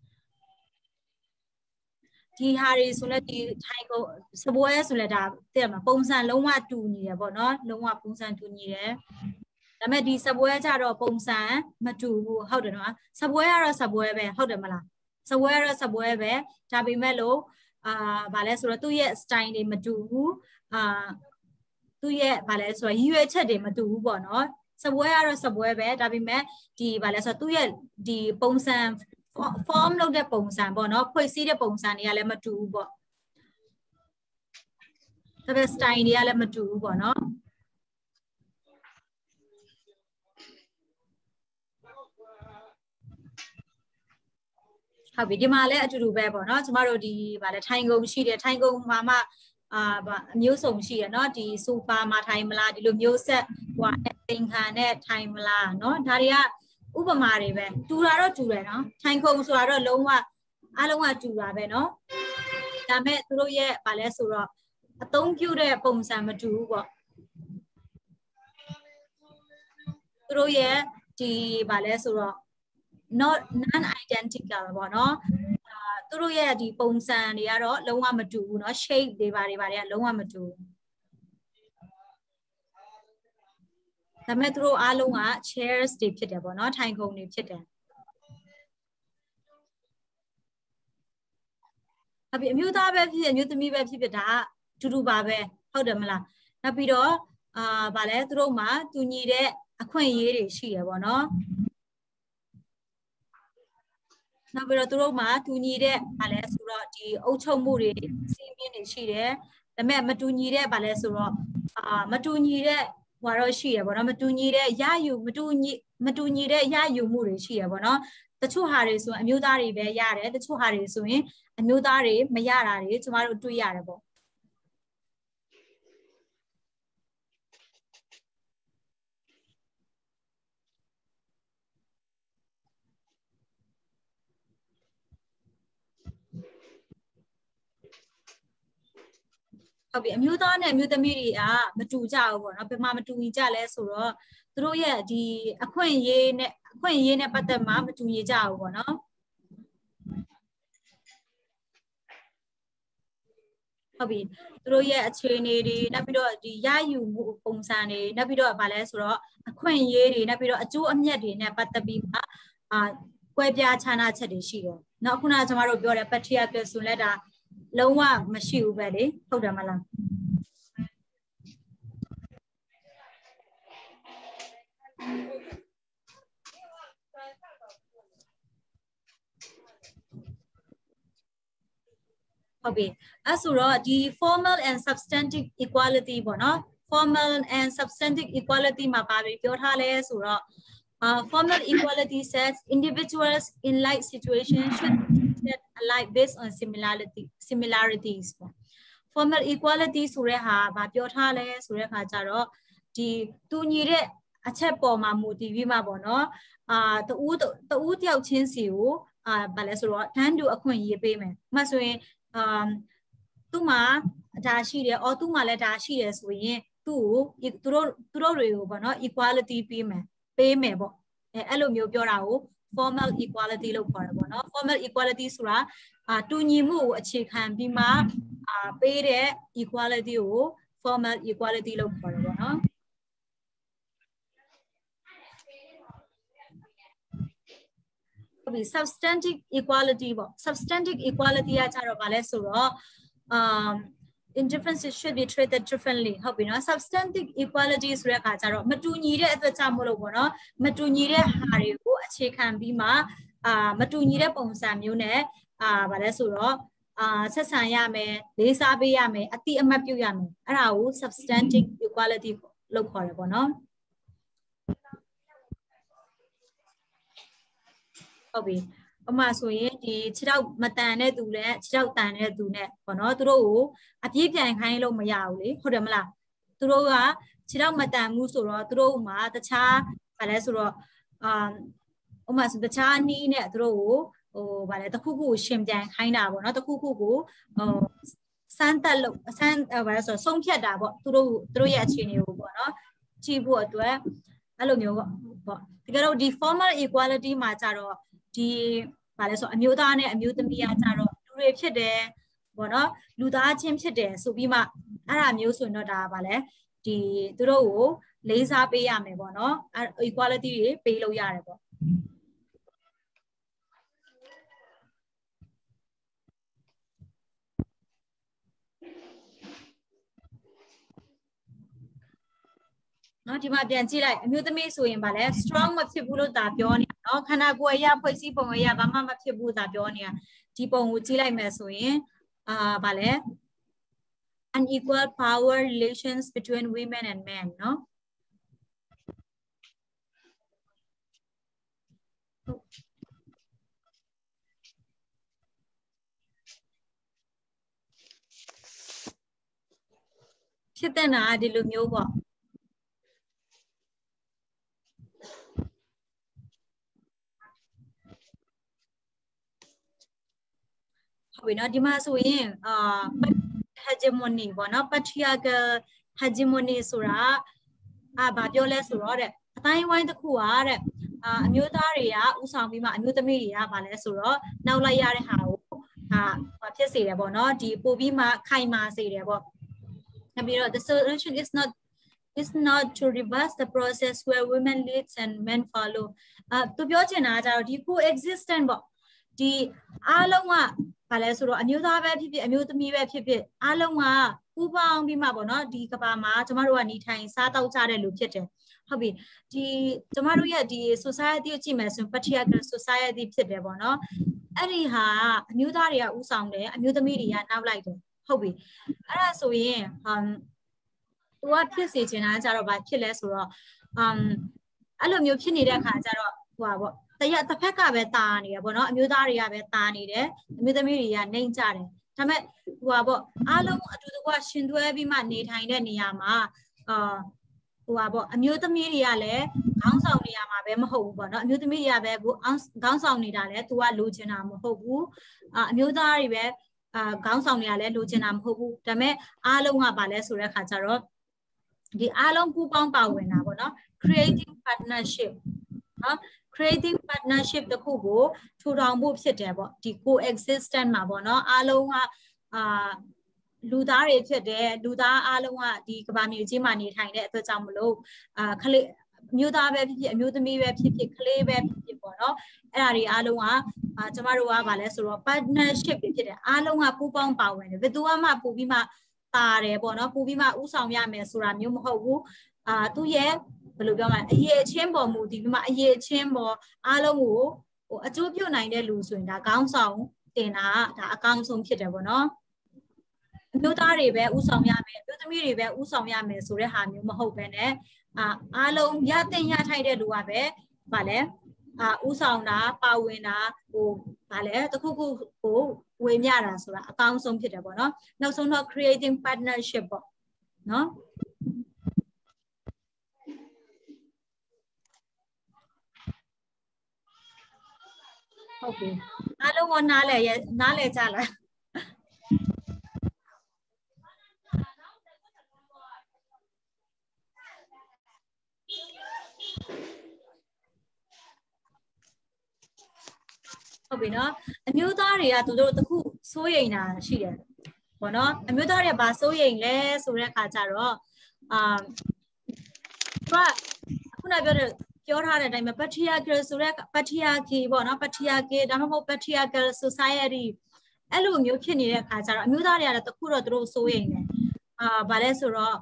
ဒီဟာတွေဆိုလဲဒီထိုင်ကိုစပွဲဆိုလဲဒါသိရမှာပုံစံလုံးဝတူညီတယ်ပေါ့နော်လုံးဝပုံစံတူညီတယ်ဒါပေမဲ့ဒီစပွဲကြတော့ပုံစံမတူဘူးဟုတ်တယ်နော်စပွဲကတော့စပွဲပဲဟုတ်တယ်မလားစပွဲကတော့စပွဲပဲဒါပေမဲ့လို့ဗာလဲဆိုတော့သူ့ရဲ့ style တွေမတူဘူးသူ့ရဲ့ဗာလဲဆိုတော့ရည်ရွယ်ချက်တွေမတူဘူးပေါ့နော်စပွဲကတော့စပွဲပဲဒါပေမဲ့ဒီဗာလဲဆိုတော့သူ့ရဲ့ဒီပုံစံform လုပ်တဲ့ပုံစံပေါ့နော်ဖွဲ့စည်းတဲ့ပုံစံတွေကလည်းမတူဘူးပေါ့ဒါပေမဲ့ style တွေကလည်းမတူဘူးပေါ့နော်ဟုတ်ပြီဒီမှာလည်းအတူတူပဲပေါ့နော်ကျမတို့ဒီဗာလဲထိုင်ကုန်ရှိတယ်ထိုင်ကုန်မှာမှအမျိုးစုံရှိရเนาะဒီဆိုဖာမှာထိုင်မလားဒီလိုမျိုးဆက်ဟိုသင်္ခါနဲ့ထိုင်မလားเนาะဒါတွေကဥပမာတွေပဲတူတာတော့တူတယ်เนาะထိုင်ခုံဆိုတာတော့လုံးဝအားလုံးကတူတာပဲเนาะဒါမဲ့သူတို့ရဲ့ဗာလဲဆိုတော့အသုံးပြုတဲ့ပုံစံမတူဘူးပေါ့သူတို့ရဲ့ဒီဗာလဲဆိုတော့ non identical ပေါ့เนาะသူတို့ရဲ့ဒီပုံစံတွေကတော့လုံးဝမတူဘူးเนาะ shape တွေတွေကလုံးဝမတူဘူးဒါပေမဲ့သူတို့အားလုံးက chairs တွေဖြစ်တယ်ပေါ့เนาะထိုင်ခုံတွေဖြစ်တယ်အပြည့်အမျိုးသားပဲဖြစ်ဖြစ်အမျိုးသမီးပဲဖြစ်ဖြစ်ဒါအတူတူပါပဲဟုတ်တယ်မလားနောက်ပြီးတော့ဗာလဲသူတို့မှာတူညီတဲ့အခွင့်အရေးတွေရှိတယ်ပေါ့เนาะနောက်ပြီးတော့သူတို့မှာတူညီတဲ့ဗာလဲဆိုတော့ဒီအုပ်ချုပ်မှုတွေစီးမြင့်တွေရှိတယ်ဒါပေမဲ့မတူညီတဲ့ဗာလဲဆိုတော့မတူညီတဲ့ဟိုတော့ရှိရပေါ့နော်မတူညီတဲ့ရယူမတူညီတဲ့ရယူမှုတွေရှိရပေါ့နော်တချို့ဟာတွေဆိုရင်အမျိုးသားတွေပဲရတယ်တချို့ဟာတွေဆိုရင်အမျိုးသားတွေမရတာတွေကျမတို့တွေ့ရတယ်ပေါ့ဟုတ်ပြီအမျိုးသားနဲ့အမျိုးသမီးတွေကမတူကြဘူးပေါ့နော်ဘယ်မှာမတူညီကြလဲဆိုတော့သူတို့ရဲ့ဒီအခွင့်အရေးနဲ့ပတ်သက်မှမတူညီကြဘူးပေါ့နော်ဟုတ်ပြီသူတို့ရဲ့အခြေအနေတွေနောက်ပြီးတော့ဒီရယူမှုပုံစံတွေနောက်ပြီးတော့ဗာလဲဆိုတော့အခွင့်အရေးတွေနောက်ပြီးတော့အကျိုးအမြတ်တွေနဲ့ပတ်သက်ပြီးမှကွဲပြားခြားနားချက်တွေရှိတယ်နောက်ခုနကကျွန်တော်တို့ပြောတဲ့ patriarchal ဆိုလဲဒါလုံးဝမရှိဘူးပဲလေဟုတ်တယ်မလားဟုတ်ပြီအဲ့ဆိုတော့ဒီ formal and substantive equality ပေါ့နော် formal and substantive equality မှာပါပြီးပြောထားလဲဆိုတော့formal equality says individuals in like situations should be treated alike based on similarities formal equality ဆိုတဲ့ဟာဗာပြောထားလဲဆိုတဲ့ခါကျတော့ဒီတူညီတဲ့အချက်ပေါ်မှာမူတည်ပြီးမှပေါ့နော်တူတယောက်ချင်းစီကိုဗာလဲဆိုတော့တန်းတူအခွင့်အရေးပေးမယ်မှဆိုရင်သူ့မှာဒါရှိတယ်အော်သူ့မှာလည်းဒါရှိတယ်ဆိုရင်သူ့ကိုသူတို့တွေကိုပေါ့နော် equality ပေးမယ်ပေါ့အဲ့လိုမျိုးပြောတာကို formal equality လို့ခေါ်တယ်ပေါ့နော် formal equality ဆိုတာတူညီမှုကိုအခြေခံပြီးမှပေးတဲ့ equality ကို formal equality လို့ခေါ်တယ်ပေါ့နော်substantive equality ပေါ့ substantive equality ကကြတော့ဗာလဲဆိုတော့indifferences should be treated differently ဟုတ်ပြီနော် substantive equality ဆိုတဲ့အခါကျတော့မတူညီတဲ့အတွက်ကြောင့်မလို့ပေါ့နော်မတူညီတဲ့ဟာတွေကိုအခြေခံပြီးမှမတူညီတဲ့ပုံစံမျိုးနဲ့ဗာလဲဆိုတော့ဆက်ဆံရမယ်လေးစားပေးရမယ်အတိအမှတ်ပြုရမယ်အဲ့ဒါကို substantive equality လို့ခေါ်တယ်ပေါ့နော်ဟုတ်ပြီဥပမာဆိုရင်ဒီခြေထောက်မတန်တဲ့သူနဲ့ခြေထောက်တန်တဲ့သူနဲ့ပေါ့နော်သူတို့ကိုအပြည့်ပြန်ခိုင်းလို့မရဘူးလေဟုတ်တယ်မလားသူတို့ကခြေထောက်မတန်ဘူးဆိုတော့သူတို့မှာတခြားဗာလဲဆိုတော့ဥပမာဆိုတခြားနည်းနဲ့သူတို့ကိုဗာလဲတစ်ခုခုရှင်ပြန်ခိုင်းတာပေါ့နော်တစ်ခုခုကိုစမ်းတက်လို့ဗာလဲဆိုဆုံးဖြတ်တာပေါ့သူတို့ရဲ့အခြေအနေကိုပေါ့နော်ကြည့်ဖို့အတွက်အဲ့လိုမျိုးပေါ့တကယ်တော့ဒီ formal equality မှာကြတော့ဒီဗာလဲဆိုအမျိုးသားနဲ့အမျိုးသမီးကကြတော့လူတွေဖြစ်တယ်ပေါ့နော်လူသားချင်းဖြစ်တယ်ဆိုပြီးမှအဲ့ဒါမျိုးဆိုရင်တော့ဒါဗာလဲဒီသူတို့ကိုလေးစားပေးရမယ်ပေါ့နော် equality တွေပေးလို့ရတယ်ပေါ့နော်ဒီမှာပြန်ကြည့်လိုက်အမျိုးသမီးဆိုရင်ဗာလဲ strong မဖြစ်ဘူးလို့ဒါပြောနေတာနော်ခန္ဓာကိုယ်အရာဖွဲ့စည်းပုံအရာဘာမှမဖြစ်ဘူးဒါပြောနေတာဒီပုံကိုကြည့်လိုက်မယ်ဆိုရင်ဗာလဲ unequal power relations between women and men နော်ဖြစ်တဲ့နာဒီလိုမျိုးပေါ့ဟုတ်ပြီနော်ဒီမှာဆိုရင်hegemony ပေါ့နော် patriarchal hegemony ဆိုတာဘာပြောလဲဆိုတော့တဲ့အတိုင်းဝိုင်းတစ်ခုတဲ့အမျိုးသားတွေကဥဆောင်ပြီးမှအမျိုးသမီးတွေကဗာလဲဆိုတော့နောက်လိုက်ရတဲ့ဟာကိုဖြစ်စေတယ်ပေါ့နော်ဒီပို့ပြီးမှခိုင်မာစေတယ်ပေါ့နောက်ပြီးတော့ the solution is not to reverse the process where women lead and men follow သူပြောချင်တာကကြတော့ဒီ coexistence ပေါ့ဒီအားလုံးကဗာလဲဆိုတော့အမျိုးသားပဲဖြစ်ဖြစ်အမျိုးသမီးပဲဖြစ်ဖြစ်အားလုံးကပူးပေါင်းပြီးမှပေါ့နော်ဒီကဘာမှာကျမတို့ကနေထိုင်စားတောက်ကြတဲ့လူဖြစ်တယ်ဟုတ်ပြီဒီကျမတို့ရဲ့ဒီ society ကိုကြည့်မယ်ဆိုရင် patriarchal society ဖြစ်တယ်ပေါ့နော်အဲ့ဒီဟာအမျိုးသားတွေကဥဆောင်တယ်အမျိုးသမီးတွေကနောက်လိုက်တယ်ဟုတ်ပြီအဲ့ဒါဆိုရင်သူကဖြစ်စေချင်တာကြတော့ဘာဖြစ်လဲဆိုတော့အဲ့လိုမျိုးဖြစ်နေတဲ့အခါကျတော့ဟိုပါပေါ့တစ်ဖက်ကပဲတာနေတယ်ပေါ့နော်အမျိုးသားတွေကပဲတာနေတယ်အမျိုးသမီးတွေကနှိမ့်ကြတယ်ဒါပေမဲ့ဟိုပါပေါ့အားလုံးအတူတကွရှင်တွဲပြီးမှနေထိုင်တဲ့နေရာမှာဟိုပါပေါ့အမျိုးသမီးတွေကလည်းခေါင်းဆောင်နေရမှာပဲမဟုတ်ဘူးပေါ့နော်အမျိုးသမီးတွေကပဲခေါင်းဆောင်နေတာလဲသူကလိုချင်တာမဟုတ်ဘူးအမျိုးသားတွေပဲခေါင်းဆောင်နေရလဲလိုချင်တာမဟုတ်ဘူးဒါပေမဲ့အားလုံးကပါလဲဆိုတဲ့ခါကျတော့ဒီအားလုံးပူးပေါင်းပါဝင်တာပေါ့နော် creating partnership နော် creating partnership တခုကိုထူထောင်ဖို့ဖြစ်တယ်ပေါ့ဒီ coexistence မှာပေါ့နော်အားလုံးကလူသားတွေဖြစ်တယ်လူသားအားလုံးကဒီကမ္ဘာမြေကြီးမှာနေထိုင်တဲ့အတွက်ကြောင့်မလို့ခလေးအမျိုးသားပဲဖြစ်ဖြစ်အမျိုးသမီးပဲဖြစ်ဖြစ်ကလေးပဲဖြစ်ဖြစ်ပေါ့နော်အဲ့ဒါတွေအားလုံးကကျမတို့ကဗာလဲဆိုတော့ partnership တွေဖြစ်တယ်အားလုံးကပူးပေါင်းပါဝင်တယ်ဘယ်သူမှပူပြီးမှတာတယ်ပေါ့နော်ပူပြီးမှဥဆောင်ရမယ်ဆိုတာမျိုးမဟုတ်ဘူးသူရဲ့ဘယ်လိုပြောမလဲအရေးအချင်းပေါ်မူတည်ပြီးမှအရေးအချင်းပေါ်အားလုံးကိုအကျိုးပြုနိုင်တဲ့လူဆိုရင်ဒါခေါင်းဆောင်တင်တာဒါအကောင်းဆုံးဖြစ်တယ်ပေါ့နော်အမျိုးသားတွေပဲဥဆောင်ရမယ်အမျိုးသမီးတွေပဲဥဆောင်ရမယ်ဆိုတဲ့ဟာမျိုးမဟုတ်ဘဲနဲ့အားလုံးရတဲ့ရထိုက်တဲ့လူကပဲဗာလဲဥဆောင်တာပါဝင်တာဗာလဲတခုခုကိုဝေမျှတာဆိုတာအကောင်းဆုံးဖြစ်တယ်ပေါ့နော်နောက်ဆုံးတော့ creating partnership ပေါ့နော်ဟုတ်ပြီအားလုံးကနားလဲကြလားဟုတ်ပြီနော်အမျိုးသားတွေကသူတို့တခုစိုးရိမ်တာရှိတယ်ပေါ့နော်အမျိုးသားတွေကဘာစိုးရိမ်လဲဆိုတဲ့အခါကျတော့ခုနပြောထားတဲ့အတိုင်းပဲ patriarchal ဆိုတဲ့ patriarchy ပေါ့နော် patriarchy ဒါမှမဟုတ် patriarchal society အဲ့လိုမျိုးဖြစ်နေတဲ့အခါကျတော့အမျိုးသားတွေကလည်းတခုတော့သူတို့စိုးရိမ်တယ်ဘာလဲဆိုတော့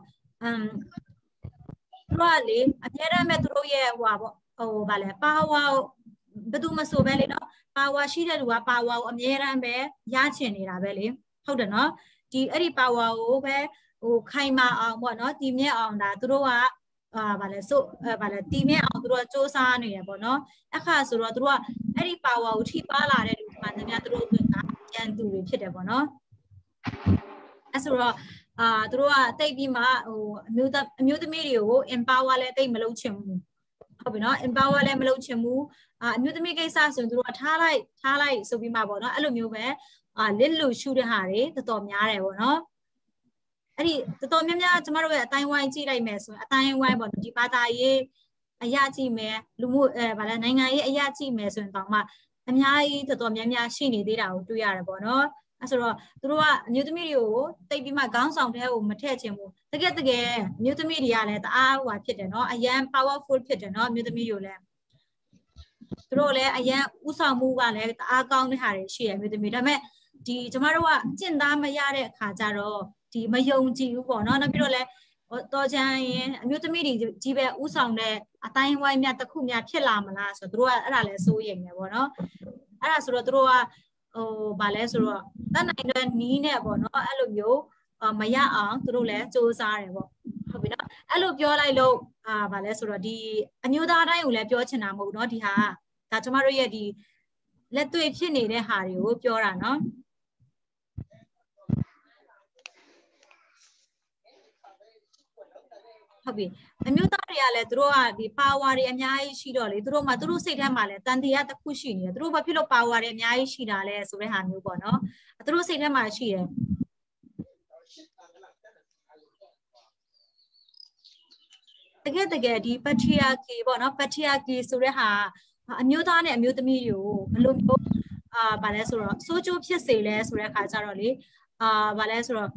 သူကလေအများအားမဲ့သူတို့ရဲ့ဘာလဲ power ဘယ်သူမှဆိုပဲလေနော် power ရှိတဲ့လူက power ကိုအများအားပဲရချင်နေတာပဲလေဟုတ်တယ်နော်အဲ့ဒီ power ကိုပဲခိုင်မာအောင်ပေါ့နော်တည်မြဲအောင်ဒါသူတို့ကဗာလဲတီးမြဲအောင်သူတို့ကစ조사နေရပေါ့နော်အခါဆိုတော့သူတို့ကအဲ့ဒီ power ကိုထိပါလာတဲ့လူမှန်တယ်များသူတို့ကရန်သူတွေဖြစ်တယ်ပေါ့နော်အဲ့ဆိုတော့သူတို့ကတိတ်ပြီးမှအမျိုးသမီးတွေကို empower လည်းတိတ်မလုပ်ချင်ဘူးဟုတ်ပြီနော် empower လည်းမလုပ်ချင်ဘူးအမျိုးသမီးကိစ္စဆိုရင်သူတို့ကထားလိုက်ဆိုပြီးမှပေါ့နော်အဲ့လိုမျိုးပဲလစ်လူရှုတဲ့ဟာတွေတော်တော်များတယ်ပေါ့နော်အဲ့ဒီတော်တော်များများကျမတို့ရဲ့အတိုင်းဝိုင်းကြည့်လိုက်မယ်ဆိုရင်အတိုင်းဝိုင်းပေါ့ဒီဘာသာရေးအရာကြည့်မယ်လူမှုဗာလဲနိုင်ငံရေးအရာကြည့်မယ်ဆိုရင်တောင်မှအများကြီးတော်တော်များများရှိနေသေးတာကိုတွေ့ရတယ်ပေါ့နော်အဲ့ဆိုတော့သူတို့ကအမျိုးသမီးတွေကိုတိတ်ပြီးမှခေါင်းဆောင်တဲ့ကိုမထည့်ချင်ဘူးတကယ်အမျိုးသမီးတွေကလည်းတအားဟိုဖြစ်တယ်နော်အရန် powerful ဖြစ်တယ်နော်အမျိုးသမီးတွေလည်းသူတို့လည်းအရန်ဥဆောင်မှုကလည်းတအားကောင်းတဲ့ဟာတွေရှိတယ်အမျိုးသမီးဒါပေမဲ့ကျမတို့ကကျင့်သားမရတဲ့အခါကျတော့မယုံကြည်ဘူးပေါ့နော်နောက်ပြီးတော့လည်းတော်ချမ်းရင်အမျိုးသမီးတွေကြီးပဲဥဆောင်တဲ့အတိုင်းဝိုင်းများတစ်ခုများဖြစ်လာမလားဆိုတော့သူတို့ကအဲ့ဒါလည်းစိုးရိမ်နေပေါ့နော်အဲ့ဒါဆိုတော့သူတို့ကဗာလဲဆိုတော့တတ်နိုင်တဲ့နီးနဲ့ပေါ့နော်အဲ့လိုမျိုးမရအောင်သူတို့လည်းစူးစမ်းတယ်ပေါ့ဟုတ်ပြီနော်အဲ့လိုပြောလိုက်လို့ဗာလဲဆိုတော့ဒီအမျိုးသားတိုင်းကိုလည်းပြောချင်တာမဟုတ်နော်ဒီဟာဒါကျမတို့ရဲ့ဒီလက်တွေ့ဖြစ်နေတဲ့ဟာတွေကိုပြောတာနော်ဟုတ်ပြီအမျိုးသားတွေကလည်းသူတို့ကဒီ power တွေအများကြီးရှိတော့လေသူတို့မှသူတို့စိတ်ထဲမှာလည်းတန်တရားတစ်ခုရှိနေတယ်သူတို့ဘာဖြစ်လို့ power တွေအများကြီးရှိတာလဲဆိုတဲ့ဟာမျိုးပေါ့နော်သူတို့စိတ်ထဲမှာရှိတယ်တကယ်ဒီ patriarchy ပေါ့နော် patriarchy ဆိုတဲ့ဟာအမျိုးသားနဲ့အမျိုးသမီးတွေကိုဘယ်လိုမျိုးဗာလဲဆိုတော့စိုးကျိုးဖြစ်စေလဲဆိုတဲ့အခါကျတော့လေဗာလဲဆိုတော့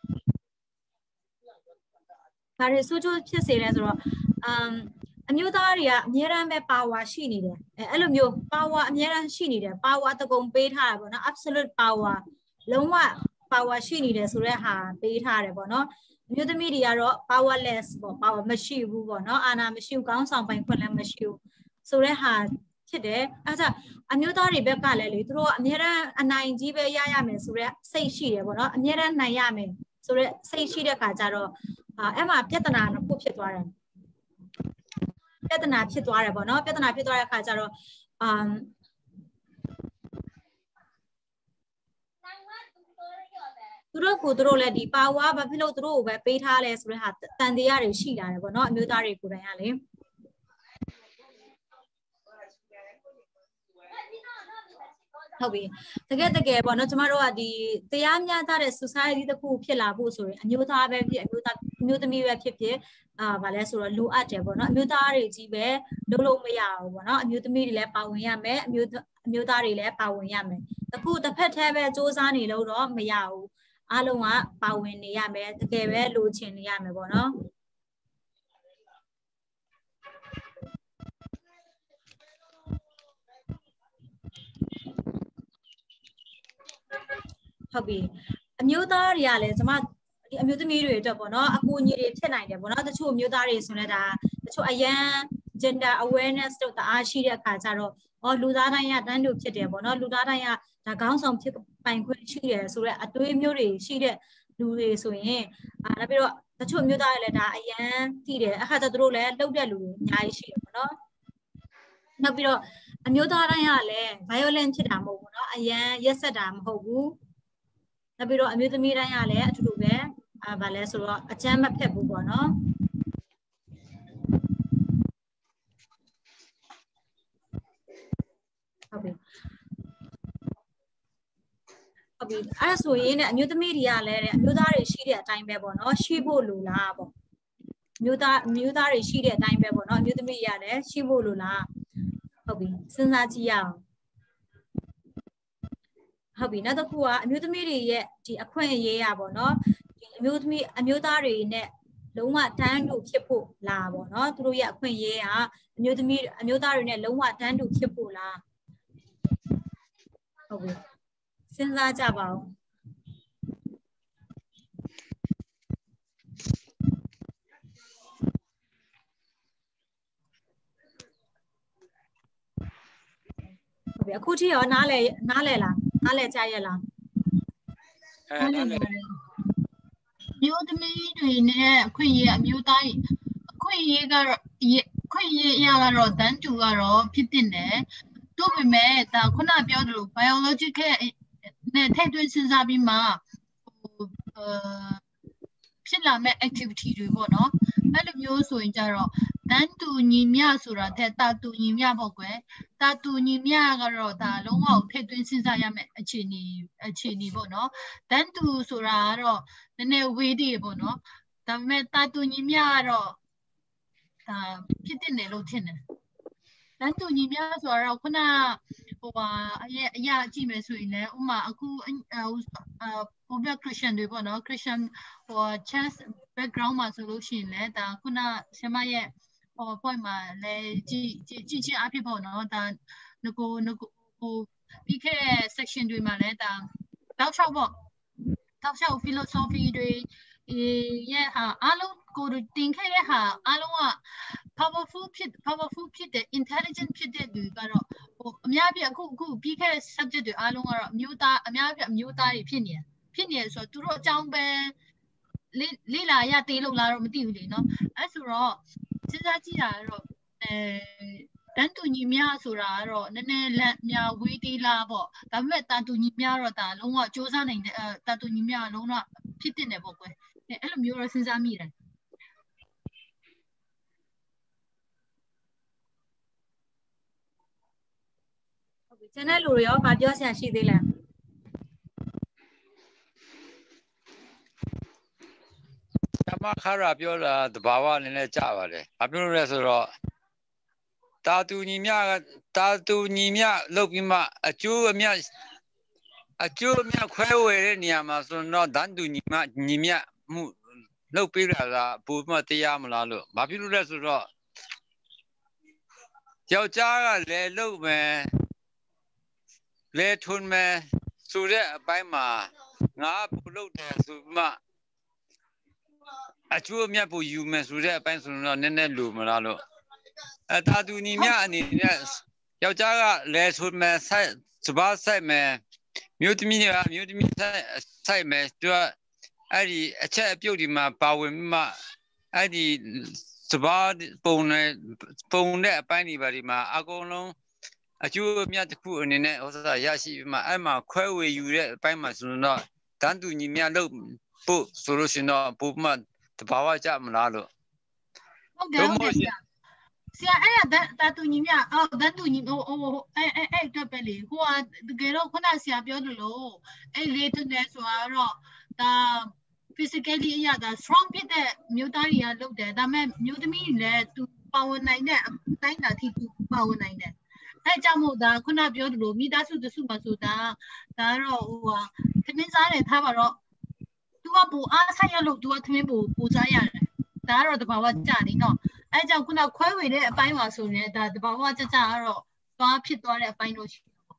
ဒါတွေစိုးကျိုးဖြစ်စေလဲဆိုတော့အမျိုးသားတွေကအများအားပဲ power ရှိနေတယ်အဲ့လိုမျိုး power အများအားရှိနေတယ် power တကုံပေးထားတာပေါ့နော် absolute power လုံးဝ power ရှိနေတယ်ဆိုတဲ့ဟာပေးထားတယ်ပေါ့နော်အမျိုးသမီးတွေကတော့ powerless ပေါ့ power မရှိဘူးပေါ့နော်အာဏာမရှိဘူးခေါင်းဆောင်ပိုင်ခွင့်လည်းမရှိဘူးဆိုတဲ့ဟာဖြစ်တယ်အဲ့ဒါအမျိုးသားတွေဘက်ကလည်းလေသူတို့ကအများအားအနိုင်ကြီးပဲရမယ်ဆိုတဲ့စိတ်ရှိတယ်ပေါ့နော်အများအားနိုင်ရမယ်ဆိုတဲ့စိတ်ရှိတဲ့ခါကျတော့အဲ့မှာပြဿနာတစ်ခုဖြစ်သွားတယ်ပေါ့နော်ပြဿနာဖြစ်သွားတဲ့အခါကျတော့သူတို့လည်းဒီ power ဘာဖြစ်လို့သူတို့ကိုပဲပေးထားလဲဆိုတဲ့ဟာတန်တရားတွေရှိလာတယ်ပေါ့နော်အမျိုးသားတွေကိုယ်တိုင်ကလေဟုတ်ပြီတကယ်ပေါ့နော်ကျမတို့ကဒီတရားမျှတတဲ့ society တစ်ခုဖြစ်လာဖို့ဆိုရင်အမျိုးသားပဲဖြစ်အမျိုးသမီးပဲဖြစ်ဗာလဲဆိုတော့လိုအပ်တယ်ပေါ့နော်အမျိုးသားတွေကြီးပဲလို့မရဘူးပေါ့နော်အမျိုးသမီးတွေလည်းပါဝင်ရမယ်အမျိုးသားတွေလည်းပါဝင်ရမယ်တစ်ဖက်တည်းပဲစူးစမ်းနေလို့တော့မရဘူးအားလုံးကပါဝင်နေရမယ်တကယ်ပဲလိုချင်နေရမယ်ပေါ့နော်ဟုတ်ပြီအမျိုးသားတွေကလည်းကျမဒီအမျိုးသမီးတွေအတွက်ပေါ့နော်အကူအညီတွေဖြစ်နိုင်တယ်ပေါ့နော်တချို့အမျိုးသားတွေဆိုလည်းဒါတချို့အရန် gender awareness တို့တအားရှိတဲ့အခါကျတော့လူသားတိုင်းကတန်းတူဖြစ်တယ်ပေါ့နော်လူသားတိုင်းကဒါခေါင်းဆောင်ဖြစ်ပိုင်ခွင့်ရှိတယ်ဆိုတော့အတွေးမျိုးတွေရှိတဲ့လူတွေဆိုရင်နောက်ပြီးတော့တချို့မျိုးသားတွေလည်းဒါအရန်သိတယ်အခါကျသူတို့လည်းလှုပ်တဲ့လူတွေအများကြီးရှိတယ်ပေါ့နော်နောက်ပြီးတော့အမျိုးသားတိုင်းကလည်း violent ဖြစ်တာမဟုတ်ဘူးเนาะအရန်ရက်ဆက်တာမဟုတ်ဘူးနောက်ပြီးတော့အမျိုးသမီးတိုင်းကလည်းအတူတူပဲဗာလဲဆိုတော့အကြမ်းမဖက်ဘူးပေါ့เนาะဟုတ်ပြီအဲ့ဆိုရင်အမျိုးသမီးတွေကလည်းအမျိုးသားတွေရှိတဲ့အတိုင်းပဲပေါ့เนาะရှိဖို့လိုလားပေါ့မျိုးသားတွေရှိတဲ့အတိုင်းပဲပေါ့เนาะအမျိုးသမီးတွေကလည်းရှိဖို့လိုလားဟုတ်ပြီစဉ်းစားကြည့်ရအောင်ဟုတ်ပြီနောက်တစ်ခုကအမျိုးသမီးတွေရဲ့ဒီအခွင့်အရေးရပေါ့เนาะဒီအမျိုးသားတွေနဲ့လုံးဝတန်းတူဖြစ်ဖို့လားပေါ့เนาะသူတို့ရဲ့အခွင့်အရေးကအမျိုးသားတွေနဲ့လုံးဝတန်းတူဖြစ်ဖို့လားဟုတ်ပြီစဉ်းစားကြပါဦးအခုထိရောနားလဲလားနားလဲကြရလားမျိုးသမီးတွေနဲ့အခွင့်အရေးအမျိုးသားအခွင့်အရေးကတော့ခွင့်အရေးအရာကတော့တန်းတူကတော့ဖြစ်တင်တယ်တို့ပေမဲ့ဒါခုနပြောသလို biological နဲ့ထိတွေ့စဉ်းစားပြီးမှဖြစ်လာမဲ့ activity တွေပေါ့နော်အဲ့လိုမျိုးဆိုရင်ကြတော့တန်းတူညီမျှဆိုတာတဲ့တာတူညီမျှပေါ့ကွယ်တာတူညီမျှကတော့ဒါလုံးဝထိတွေ့စဉ်းစားရမယ့်အခြေအနေပေါ့နော်တန်းတူဆိုတာကတော့နည်းနည်းဝေးသေးပေါ့နော်ဒါပေမဲ့တာတူညီမျှကတော့ဒါဖြစ်တင်တယ်လို့ထင်တယ်တန်းတူညီမျှဆိုတော့ခုနအရာကြည့်မယ်ဆိုရင်လည်းဥမာအခုဘုရားခရစ်ယာန်တွေပေါ့နော်ခရစ်ယာန်church background မှာဆိုလို့ရှိရင်လည်းဒါခုနဆရာမရဲ့point မှာလည်းကြည့်အဖြစ်ပေါ့နော်ဒါငကိုပြီးခဲ့တဲ့ section တွေမှာလည်းဒါတောက်လျှောက် philosophy တွေရဲ့ဟာအားလုံးကိုတင်ခဲ့တဲ့ဟာအားလုံးကpowerful ဖြစ်တဲ့ intelligent ဖြစ်တဲ့လူကတော့အများပြအခုပြီးခဲ့တဲ့ subject တွေအားလုံးကတော့အမျိုးသားတွေဖြစ်နေဆိုတော့သူတို့အကြောင်းပဲလေ့လာရသေးလို့လားတော့မသိဘူးလေနော်အဲ့ဆိုတော့စဉ်းစားကြည့်တာကတော့တန်းတူညီမျှဆိုတာကတော့နည်းနည်းလက်များဝေးသေးလားပေါ့ဒါပေမဲ့တန်းတူညီမျှတော့ဒါလုံးဝစူးစမ်းနိုင်တဲ့တန်းတူညီမျှလုံးဝဖြစ်တင်တယ်ပေါ့ကွယ်အဲ့လိုမျိုးတော့စဉ်းစားမိတယ်ကျန်တဲ့လူတွေရောဗာပြောဆရာရှိသေးလဲမခါရပြောတာတဘာဝနည်းနည်းကြပါတယ်။ဘာပြောလို့လဲဆိုတော့တာတူညီမျှလုပ်ပြီးမှအကျိုးအမြတ်ခွဲဝေတဲ့နေရာမှာဆိုတော့တန်းတူညီမျှမှုလုပ်ပေးတာကပိုမှတရားမလားလို့ဘာဖြစ်လို့လဲဆိုတော့ယောက်ျားကလည်းလုပ်မယ်လဲထွန်းမယ်ဆိုတဲ့အပိုင်းမှာငါပူလုပ်တယ်ဆိုမှအကျိုးအမြတ်ပိုယူမယ်ဆိုတဲ့အပိုင်းဆိုတော့နည်းနည်းလိုမလားလို့တာတူညီမျှအနေနဲ့ယောက်ျားကလဲထွန်းမယ်စပါးဆိုင်မယ်မြို့သမီးတွေကမြို့သမီးဆိုင်မယ်သူကအဲ့ဒီအချက်အပြုတ်ဒီမှာပါဝင်ပြီးမှအဲ့ဒီစပါးပုံတဲ့အပိုင်းတွေပါဒီမှာအကုန်လုံးအကျိုးအမြတ်တစ်ခုအနေနဲ့ရရှိပြီးမှအဲ့မှာခွဲဝေယူတဲ့အပိုင်းမှာဆိုတော့တန်းတူညီမျှလုပ်ဖို့ဆိုလို့ရှိရင်တော့ပုံမှန်တဘာဝကြမလားလို့ဟုတ်တယ်ဆရာအဲ့ဒါတန်းတူညီမျှတန်းတူညီအဲ့အတွက်ပဲလေဟိုကတကယ်တော့ခုနဆရာပြောသလိုအဲ့လေးတူနေဆိုတော့ဒါ physically အရဒါ strong ဖြစ်တဲ့မျိုးသားတွေကလုပ်တယ်ဒါပေမဲ့မျိုးသမီးတွေလည်းသူပါဝင်နိုင်တဲ့အတိုင်းအတာထိသူပါဝင်နိုင်တယ်အဲ့ကြောင့်မို့ဒါခုနပြောသလိုမိသားစုတစုမှာဆိုတာဒါကတော့သမင်းစားတယ်ထားပါတော့သူကပူအားဆိုင်ရလို့သူကသမင်းပူစားရတယ်ဒါကတော့တဘာဝကြတယ်နော်အဲ့ကြောင့်ခုနခွဲဝေတဲ့အပိုင်းပါဆိုရင်ဒါတဘာဝကြကတော့သွားဖြစ်သွားတဲ့အပိုင်းလို့ရှိတယ်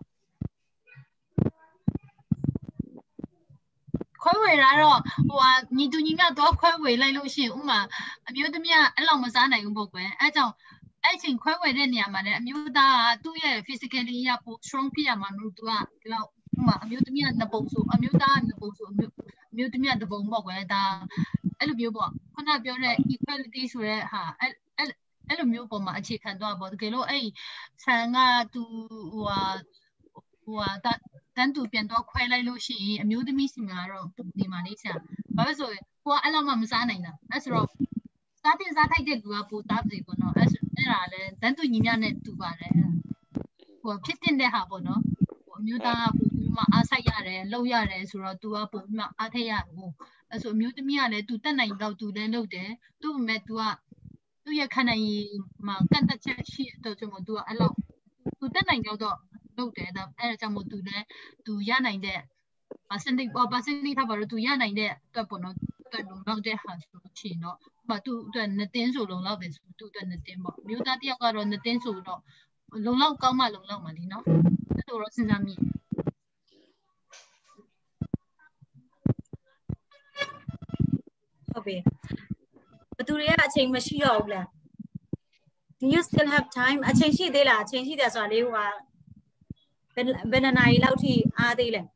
ခွဲဝေတာတော့ညီတူညီမျှတော့ခွဲဝေလိုက်လို့ရှိရင်ဥမာအမျိုးသမီးကအဲ့လောက်မစားနိုင်ဘူးပေါ့ကွယ်အဲ့ကြောင့်အဲ့ချိန်ခွဲဝေတဲ့နေရာမှာလည်းအမျိုးသားကသူ့ရဲ့ physically ရပို strong ဖြစ်ရမှာလို့သူကဒီလောက်ဥမာအမျိုးသမီးကနှစ်ပုံဆိုအမျိုးသားကနှစ်ပုံဆိုအမျိုးသမီးကတစ်ပုံပေါ့ကွယ်ဒါအဲ့လိုမျိုးပေါ့ခုနပြောတဲ့ equality ဆိုတဲ့ဟာအဲ့အဲ့လိုမျိုးပေါ်မှာအခြေခံသွားပေါ့တကယ်လို့အဲ့ဆန်ကသူတန်းတူပြန်တော့ခွဲလိုက်လို့ရှိရင်အမျိုးသမီးစီမှာတော့ဒီမှာလေးဆန်ဘာလို့ဆိုရင်ကိုကအဲ့လောက်မှမစားနိုင်တာအဲ့ဆိုတော့စားတင်စားထိုက်တဲ့လူကပိုစားပြီပေါ့နော်အဲ့ဒါလည်းတန်းတူညီမျှနဲ့တူပါတယ်ဟိုဖြစ်တဲ့ဟာပေါ့နော်ဟိုအမျိုးသားကပိုပြီးမှအားဆိုင်ရတယ်လှုပ်ရတယ်ဆိုတော့ तू ကပိုပြီးမှအားထက်ရဟိုအဲ့ဆိုအမျိုးသမီးကလည်း तू တက်နိုင်တော့ तू လည်းလှုပ်တယ်သူ့ပေမဲ့ तू ကသူ့ရဲ့ခန္ဓာရည်မှာကန့်သက်ချက်ရှိတော့ကြောင့်မို့ तू ကအဲ့လောက် तू တက်နိုင်တော့လုပ်တယ်ဒါအဲ့ဒါကြောင့်မို့ तू လည်း तू ရနိုင်တဲ့ percentage ထားပါတော့ तू ရနိုင်တဲ့အတွက်ပေါ့နော်အတွက်လုံလောက်တဲ့ဟာဆိုချင်တော့ဟို तू အတွက်2တင်းဆိုလုံလောက်တယ်ဆို तू အတွက်2တင်းပေါ့မျိုးသားတစ်ယောက်ကတော့2တင်းဆိုတော့လုံလောက်ကောင်းမှလုံလောက်မှာလीနော်အဲ့လိုတော့စဉ်းစားမိဟုတ်ပြီဘသူတွေကအချိန်မရှိတော့ဘူးလား Do you still have time အချိန်ရှိသေးလားအချိန်ရှိတယ်ဆိုတာလေးဟိုကဘယ်နှစ်နာရီလောက်ထိအားသေးလဲ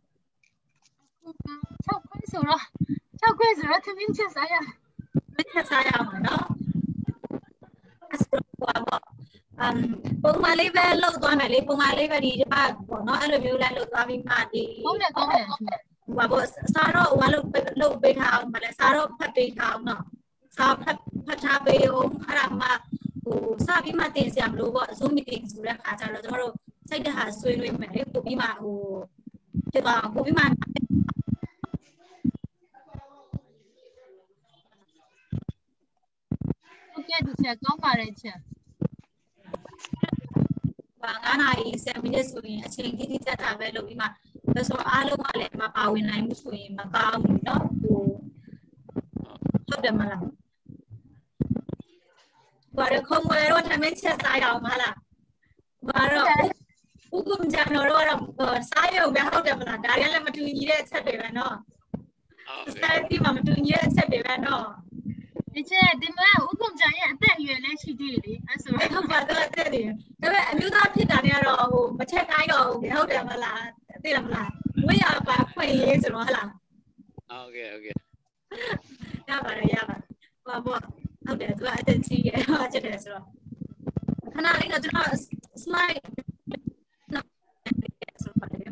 6ခွဲဆိုတော့သမင်းချက်စားရမှာနော်အဲ့ဆိုတော့ပုံမှန်လေးပဲလောက်သွားမယ်လေပုံမှန်လေးပဲဒီပေါ့နော်အဲ့လိုမျိုးလိုက်လောက်သွားပြီးမှဒီဟုတ်တယ်ဟိုပေါ့စားတော့ဟိုလောက်ပေးထားအောင်မလဲစားတော့ဖတ်ပေးထားအောင်နော်စားဖတ်ထားပေးအောင်အဲ့ဒါမှဟိုစားပြီးမှတင်စရာမလိုပေါ့ Zoom meeting ဆိုတဲ့ခါကျတော့ကျွန်တော်တို့စိတ်တဟာဆွေးနွေးမယ်လေပို့ပြီးမှဟိုဖြစ်သွားပို့ပြီးမှဟုတ်ကဲ့ဒီချက်ကောင်းပါတယ်ချက် 9နာရီ10မိနစ်ဆိုရင်အချိန်တိတိကျကျပဲလုပ်ပြီးမှဆိုတော့အားလုံးကလည်းမပါဝင်နိုင်ဘူးဆိုရင်မကောင်းဘူးเนาะဟိုဟုတ်တယ်မလားဘာရခုံးဝဲတော့သမင်းချက်စားရအောင်မလားဘာတော့ဥက္ကမကြတော့တော့စားရုံပဲဟုတ်တယ်မလားဒါလည်းမတူညီတဲ့အချက်တွေပဲเนาะစားပြီးမှမတူညီတဲ့အချက်တွေပဲเนาะဒီချက်ဒီမှာဥက္ကမကြရဲ့အသက်အရွယ်လည်းရှိသေးတယ်လေအဲ့ဆိုတော့ဟုတ်ပါတော့အသက်တွေဒါပေမဲ့အမျိုးသားဖြစ်တာနဲ့ကတော့ဟိုမချက်တိုင်းတော့ဘူးဟုတ်တယ်မလားသိလားမလားဝေးရပါဖွင့်ရေးဆိုတော့ဟလားโอเคရပါတယ်ဘာပေါ့ဟုတ်တယ်သူကအသက်ကြီးရဲ့ဟုတ်ချက်တယ်ဆိုတော့ခဏလေးတော့ကျွန်တော် slide ဆိုပါတယ်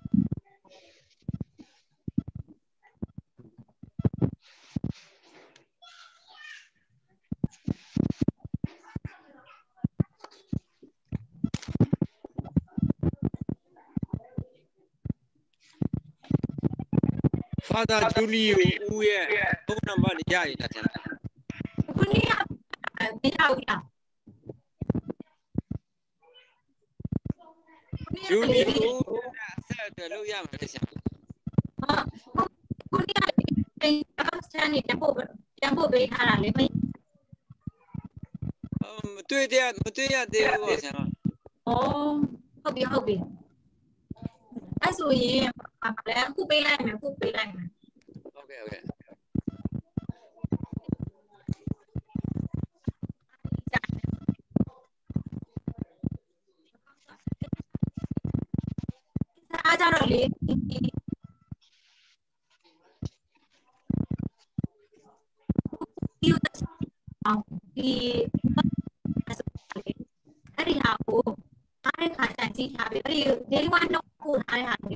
Father Julio ဦးရဲ့ဖုန်းနံပါတ်ရရလားဆရာခုနေ့ကမရဘူးလား Julio ဆက်တယ်လို့ရမှာလေဆရာခုနေ့ကပြန်စမ်းနေပြန်ပို့ပေးထားတာလေမတွေ့ရသေးဘူးပေါ့ဆရာဟုတ်ပြီအဲ့ဆိုရင်လည်းအခုပေးလိုက်မယ်โอเคအားကြတော့လေဒီအဲ့ဒီဟာကိုအားရခါတန်ကြည့်ထားပြီအဲ့ဒီ day 1တော့ပို့ထားတဲ့ဟာတွေ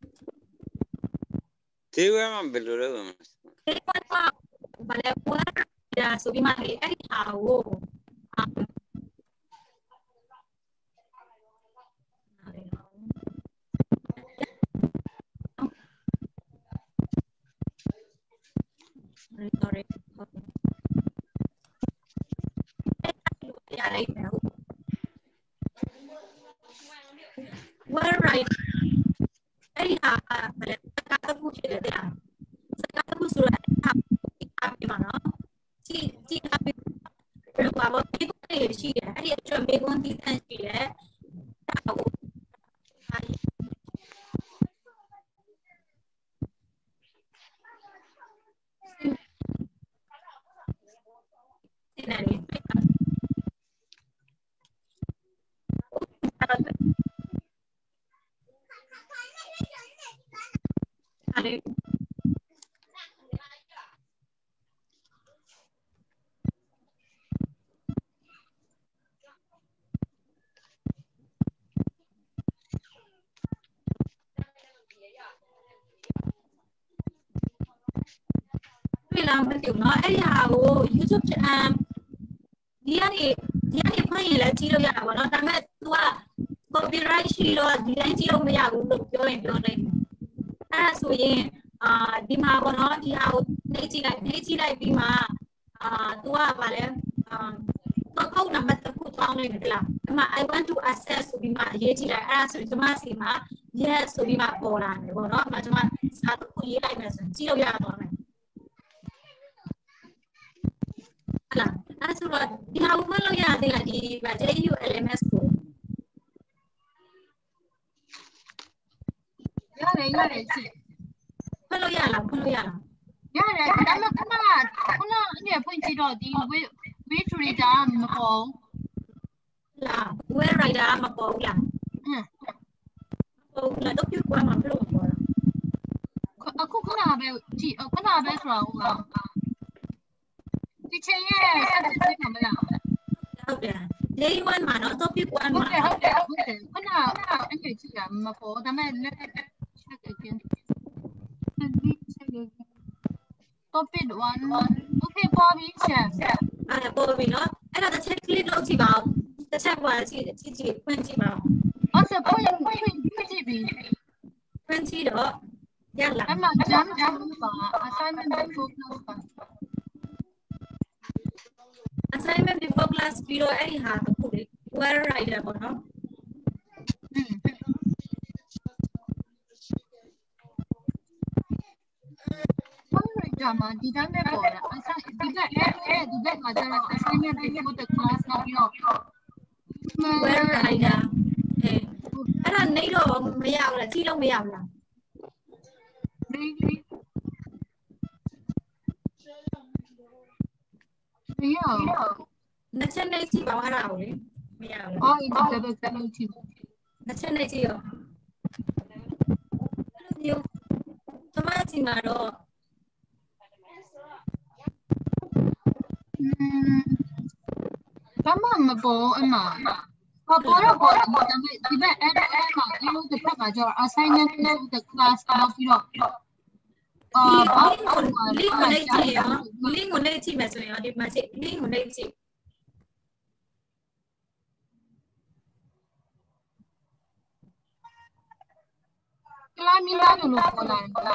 day 1မှာဘယ်လိုလုပ်မလဲ day 1ကဘာလဲဝါရာဆိုပြီးမှလေအဲ့ဒီဟာကိုWell, right. အဲ့ဒီဟာဗလဲစကားတစ်ခုဖြစ်တယ်တဲ့စကားတစ်ခုဆိုတော့အားပြပါနော်ကြည့်အားပြဘာလို့ဒီကိုရှိတယ်အဲ့ဒီအတွက်မေကွန်တီးတန်းရှိတယ်ဒါကိုไม่ถึงเนาะไอ้ยาโอ้ YouTube ဒီကနေဖွင့်ရင်လည်းကြည့်လို့ရတာပေါ့နော်ဒါပေမဲ့ तू က copyright ရှိတော့ဒီတိုင်းကြည့်လို့မရဘူးလို့ပြောရင်ပြောလိုက်အဲ့ဒါဆိုရင်ဒီမှာပေါ့နော်ဒီဟာကိုနှိပ်ကြည့်လိုက်ပြီးမှतू ကဗာလဲတော့နံပါတ်တစ်ခုတောင်းလိုက်တယ်လားအဲ့မှာ I want to access ဆိုပြီးမှရေးကြည့်လိုက်အဲ့ဒါဆိုရင်ကျွန်မစီမှာ yes ဆိုပြီးမှပေါ်လာတယ်ပေါ့နော်အဲ့မှာကျွန်မစာတစ်ခုရေးလိုက်မယ်ဆိုရင်ကြည့်လို့ရတော့မယ်အဲ့ဆိုတော့ဒီဟာကိုမလုပ်ရသေးလားဒီ JU LMS ကိုရတယ်ကြည့်မလုပ်ရလားရတယ်ဒါပေမဲ့ခုနအဲ့ဖွင့်ကြည့်တော့ဒီ web reader မပေါ်လား web reader မပေါ်လားဟုတ်လားတော့ပြကွာမှာဘယ်လိုပေါ်လဲအခုခုနပဲကြည့်ခုနပဲဆိုတော့ဒီချိန်ရဲ့ဆက်စစ်မှာမလားဟုတ်တယ် day 1မှာတော့ topic 1မှာဟုတ်တယ်ခုနအဲ့ဒီကြည့်တာမပေါ်ဒါပေမဲ့ check again topic 1 okay ပေါ်ပြီချက်အဲ့ပေါ်ပြီနော်အဲ့တော့တစ်ချက် click လုပ်ကြည့်ပါဦးတစ်ချက်ပေါ်ကြည့်ဖွင့်ကြည့်ပါဦးအဲ့ဆိုဖွင့်ကြည့်ပြီဖွင့်ကြည့်တော့ရလားအမှ jump ပါ assignment before class ပါ assignment before class ပြီးတော့အဲ့ဒီဟာတစ်ခုလေ web writer ပေါ့နော်မှာဒီတိုင်းပဲပေါ်တာဒီဘက်မှာကျတော့ assignment တွေကို class နောက်ပြီးတော့ where rider အဲ့ဒါနေတော့မရဘူးလားကြည့်လို့မရဘူးလားမရနှစ်ချက်နေကြည့်ပါအဲ့ဒါကိုလေမရဘူးအော်ဒီဘက်ကနေကြည့်နှစ်ချက်နေကြည့်ရောအဲ့လိုမျိုးကျွန်မကြည့်မှာတော့ဘာမှမပေါ်အမပေါ်တော့ဒါပေမဲ့ဒီဘက်အဲ့မှာဒီလိုတစ်ဖက်မှာကျတော့ assignment နဲ့ the class တော့ပြီးတော့link ကိုလိုက်ကြည့်ရအောင် link ကိုလိုက်ကြည့်မယ်ဆိုရင်ဒီမှာကြည့် link ကိုလိုက်ကြည့်ကလာမီလာလို့ပေါ်လာဟမ်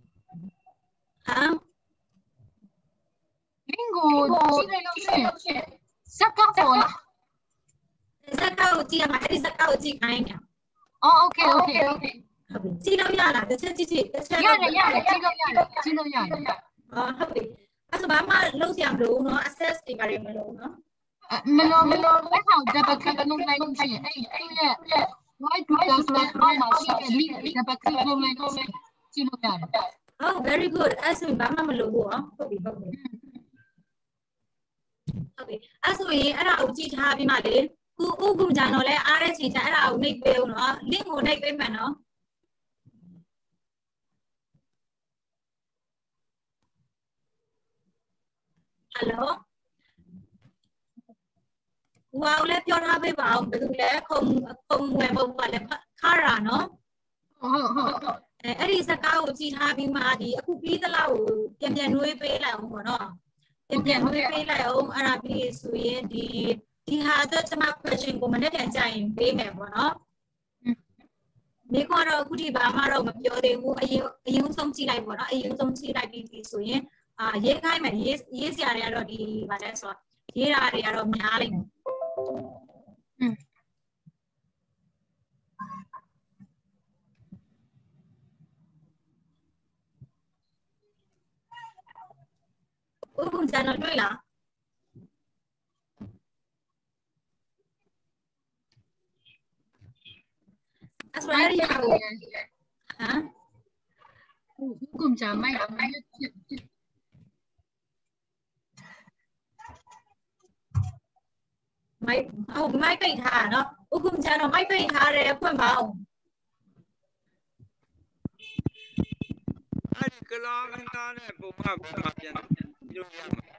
link ကိုကြည့်လိုက်လို့ရှိရင်ဇက်ကောက်ပေါ်လာဇက်ကောက်ကြည့်ရမှာအဲ့ဒီဇက်ကောက်ကြည့်ခိုင်းတယ်အော် okay ဟုတ်ပြီကြည့်လို့ရလားတစ်ချက်ကြည့်တစ်ချက်ရတယ်ကြည့်လို့ရတယ်အော်ဟုတ်ပြီအဲ့ဆိုဘာမှလုပ်စရာမလိုဘူးเนาะ access တွေပါရမလို့เนาะမလို့လက်ထောက် double click လုပ်လိုက်လို့ရှိရင်အဲ့သူ့ရဲ့ white doodle ဆိုတဲ့အောက်မှာရှိတဲ့ link double click လုပ်လိုက်လို့ကြည့်လို့ရတယ်Oh very good အဲ့ဆိုဘာမှမလိုဘူးဟုတ်ပြီဟုတ်ပြီအဲ့ဆိုရင်အဲ့ဒါကိုကြည့်ထားပြီးမှလေဥက္ကုကြံတော့လဲအားတဲ့ချိန်ကျအဲ့ဒါကိုနှိပ်ပေးဦးနော် link ကိုနှိပ်ပေးမယ်နော်ဟယ်လိုဟိုလည်းပြောထားပေးပါအောင်ဘယ်သူလဲခုံဝယ်ဖို့ကလည်းခါရာနော်ဟုတ်အဲ့ဒီစကားကိုကြည့်ထားပြီးမှဒီအခုပြီးသလောက်ကိုပြန်နှွေးပေးလိုက်အောင်ပေါ့နော်ပြန်နှွေးပေးလိုက်အောင်အဲ့ဒါပြီးဆိုရင်ဒီဟာတော့ကျွန်မ question ကိုမနေ့ပြန်ကြရင်ပေးမယ်ပေါ့နော်ဒီကတော့အခုဒီဘာမှတော့မပြောသေးဘူးအရင်ဆုံးကြည့်လိုက်ပေါ့နော်အရင်ဆုံးကြည့်လိုက်ပြီးဆိုရင်ရေးခိုင်းမယ်ရေးစရာတွေကတော့ဒီဗာလဲဆိုတော့ရေးတာတွေကတော့များလိမ့်မယ်ဥက္ကုကြံတော့တွေ့လားအဲ့ဆိုရရဟမ်ဥက္ကုကြံမိုက်မိုက်ပိတ်ထားနော်ဥက္ကုကြံတော့မိုက်ပိတ်ထားတယ်ဖွင့်ပါအောင်အဲ့ဒီကလာမင်းသားနဲ့ပုံမှန်ပြန်လို့ရမှာ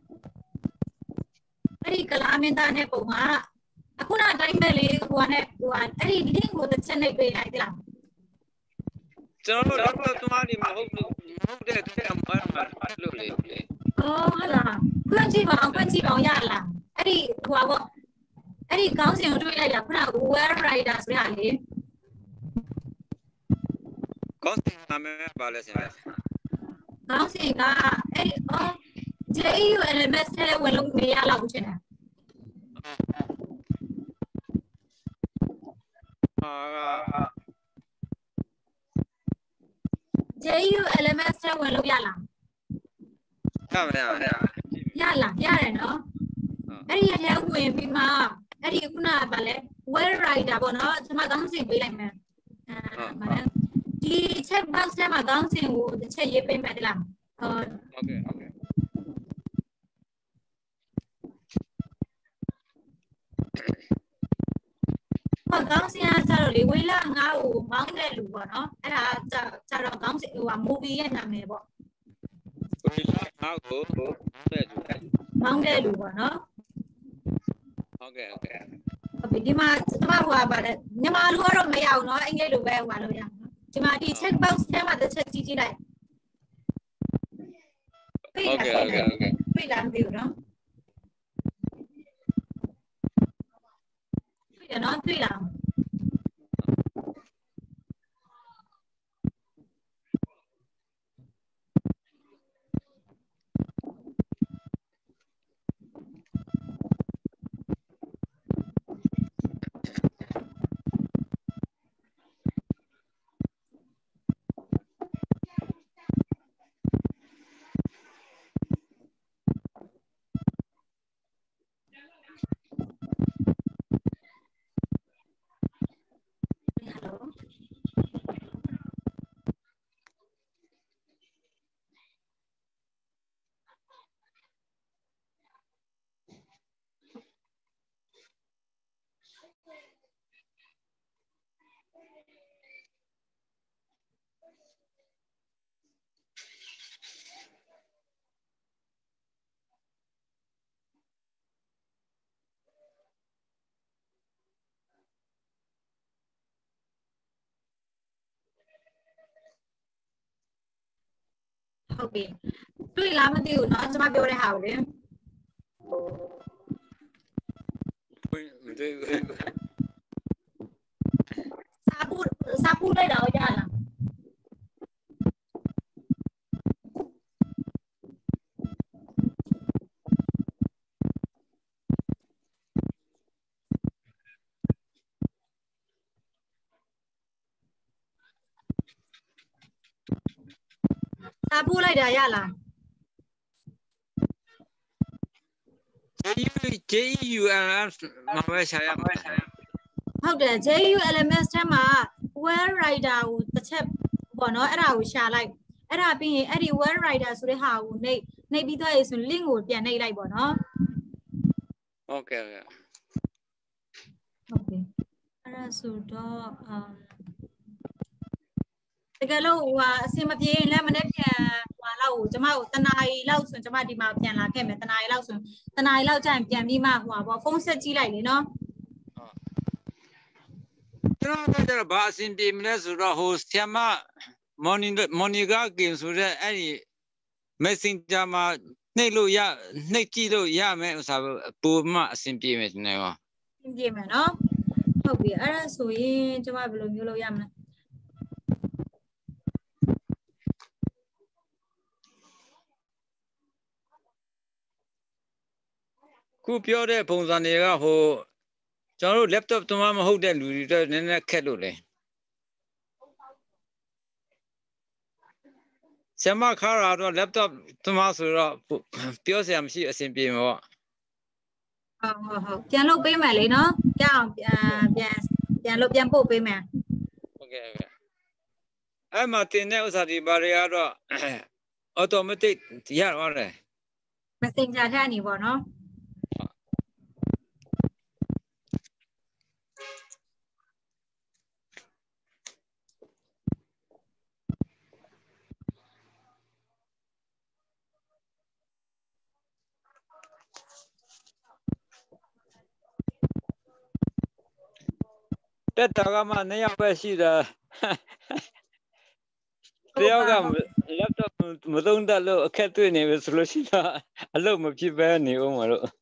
အဲ့ဒီကလာမင်းသားနဲ့ပုံမှန်အခုနအတိုင်းပဲလေဟိုကနဲ့ဟိုကအဲ့ဒီ link ကိုတစ်ချက်နှိပ်ပေးလိုက်သလားကျွန်တော်တို့တော့သွားနေမဟုတ်တဲ့ထဲမှာလို့လေဟုတ်လားခွင့်ကြည့်ပါအောင်ရလားအဲ့ဒီဟိုပါပေါ့အဲ့ဒီခေါင်းစဉ်ကိုတွေးလိုက်တာခုနက well writer ဆိုရလေခေါင်းစဉ်နာမည်ပါလဲဆရာခေါင်းစဉ်ကအဲ့ဒီ JEU LMS ထဲဝင်လို့မရတော့ဘူးချင်းJEU LMS ထဲဝင်လို့ရလားရတယ်နော်အဲ့ဒီထဲဝင်ပြီးမှအဲ့ဒီခုနကပါလဲ well writer ပေါ့နော်ကျွန်မခေါင်းစဉ်ပေးလိုက်မယ်ဗါလဲဒီ check box ထဲမှာခေါင်းစဉ်ကိုတစ်ချက်ရေးပေးမယ်တလားဟုတ်ကဲ့ခေါင်းစဉ်ကကျတော့လေဝေးလာငါ့ကိုမောင်းတဲ့လူပေါ့နော်အဲ့ဒါကျတော့ခေါင်းစဉ်ဟို movie ရဲ့နာမည်ပေါ့ဝေးလာငါ့ကိုမောင်းတဲ့လူပေါ့နော်ဟုတ်ကဲ့ဒီမှာကျွန်မဟိုပါလေမြန်မာလိုကတော့မရအောင်နော်အင်္ဂလိပ်လိုပဲဟိုလို့ရအောင်ဒီမှာဒီ check box ထဲမှာတစ်ချက်ကြည့်လိုက်ဟုတ်ကဲ့ပြေးလာပြီနော်တွေ့လားဟုတ်ပြီတွေ့လားမသိဘူးเนาะကျွန်မပြောတဲ့ဟာကိုလေစာပူလိုက်တော့ရလားစာပူလိုက်တာရလား JULMS မှာပဲရှာရမှာဟုတ်တယ် JULMS ထဲမှာ well writer ကိုတစ်ချက်ပေါ့နော်အဲ့ဒါကိုရှာလိုက်အဲ့ဒါပြီးရင်အဲ့ဒီ well writer ဆိုတဲ့ဟာကိုနှိပ်ပြီးသွားရဆို link ကိုပြန်နှိပ်လိုက်ပေါ့နော်ဟုတ်ကဲ့အဲ့ဒါဆိုတော့တကယ်လို့ဟိုအစင်မပြေရင်လည်းမနေ့ပြန်ဟိုလောက်ကိုကျမကိုတနာရီလောက်ဆိုကျမဒီမှာပြန်လာခဲ့မယ်တနာရီလောက်ဆိုတနာရီလောက်ကြာရင်ပြန်ပြီးမှဟိုပေါ့ဖုန်းဆက်ကြည့်လိုက်လေနော်ကျွန်တော်တို့ဘာအစင်ပြေမလဲဆိုတော့ဟိုဆီယမမော်နီကာကင်ဆိုတဲ့အဲ့ဒီ Messenger မှာနှိပ်ကြည့်လို့ရမယ်ဥစ္စာပုံမှအစင်ပြေမယ်ဒီနေ့ရောအစင်ပြေမယ်နော်ဟုတ်ပြီအဲ့ဒါဆိုရင်ကျမဘယ်လိုမျိုးလုပ်ရမလဲခုပြောတဲ့ပုံစံတွေကဟိုကျွန်တော်တို့ laptop သမားမဟုတ်တဲ့လူတွေတော့နည်းနည်းခက်လို့လေဆရာမခါရတော့ laptop သမားဆိုတော့ပြောစရာမရှိအဆင်ပြေမှာပေါ့ဟုတ်ပြန်လုပ်ပေးမယ်လေနော်ကြအောင်ပြန်ပို့ပေးမယ်ဟုတ်ကဲ့အဲ့မှာတင်တဲ့ဥစ္စာဒီဘာတွေကတော့ automatic ရတော့တယ် Messenger ထဲနေပေါ့နော်တက်တာကမှ2ယောက်ပဲရှိတယ်တယောက်က laptop မသုံးတတ်လို့အခက်တွေ့နေပြီဆိုလို့ရှိတော့အလုပ်မဖြစ်ပဲနေဦးမှာလို့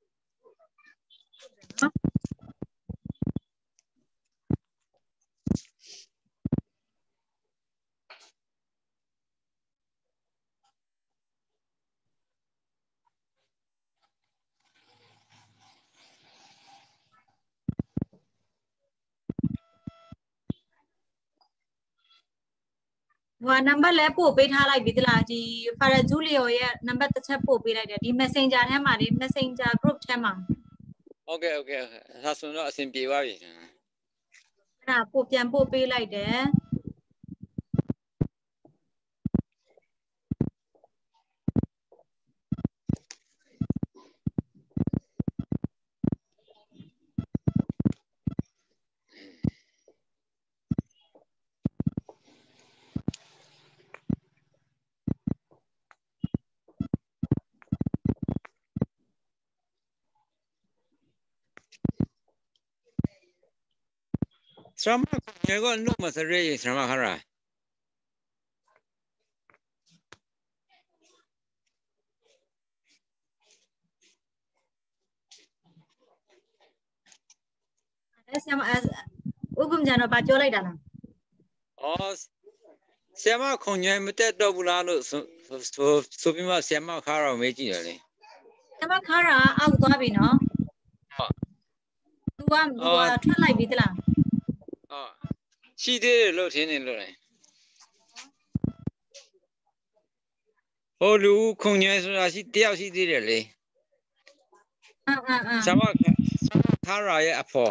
ဟိုနံပါတ်လဲပို့ပေးထားလိုက်ပြီတလားဒီ Farah Julio ရဲ့နံပါတ်တစ်ချက်ပို့ပေးလိုက်တယ်ဒီ Messenger ထဲမှာလေ Messenger group ထဲမှာโอเคဒါဆိုတော့အဆင်ပြေပါပြီအဲ့ဒါပြန်ပို့ပေးလိုက်တယ်စရမငယ်ကနှုတ်မစရဲစရမခါရာအဲ့ဆရာမဥက္ကုမကျန်တော့ဗာပြောလိုက်တာလားအော်ဆရာမခုံညံမတက်တော့ဘူးလားလို့ဆိုပြီးမှဆရာမခါရာမေးကြည့်တယ်လေဆရာမခါရာအောက်သွားပြီနော်ဟုတ်သူကထွက်လိုက်ပြီတလားဟုတ်ရှိသေးတယ်လို့ထင်နေလို့လေဟိုလူခုံညံဆိုတာရှိတယောက်ရှိသေးတယ်လေဆရာမခါရာရဲ့အဖော်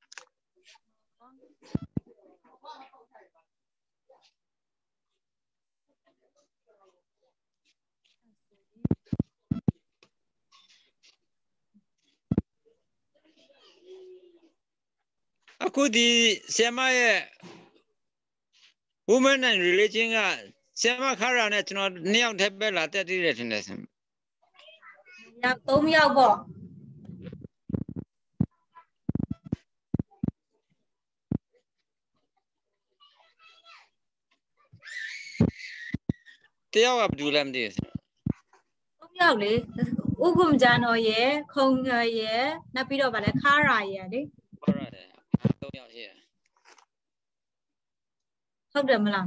အခုဒီဆရာမရဲ့ women and religion ကဆရာမခါရာနဲ့ကျွန်တော်နှစ်ယောက်တည်းပဲလာတက်တည်တယ်ထင်တယ်ဆရာ 3ယောက်ပေါ့တယောက်ကဘယ်သူလဲမသိဘူး 3ယောက်လေဥက္ကုမကျန်တော်ရဲ့ခုံရဲ့နောက်ပြီးတော့ဗာလဲခါရာရဲ့လေဟုတ်ရတယ်3ယောက်ရှိတယ်ဟုတ်တယ်မလား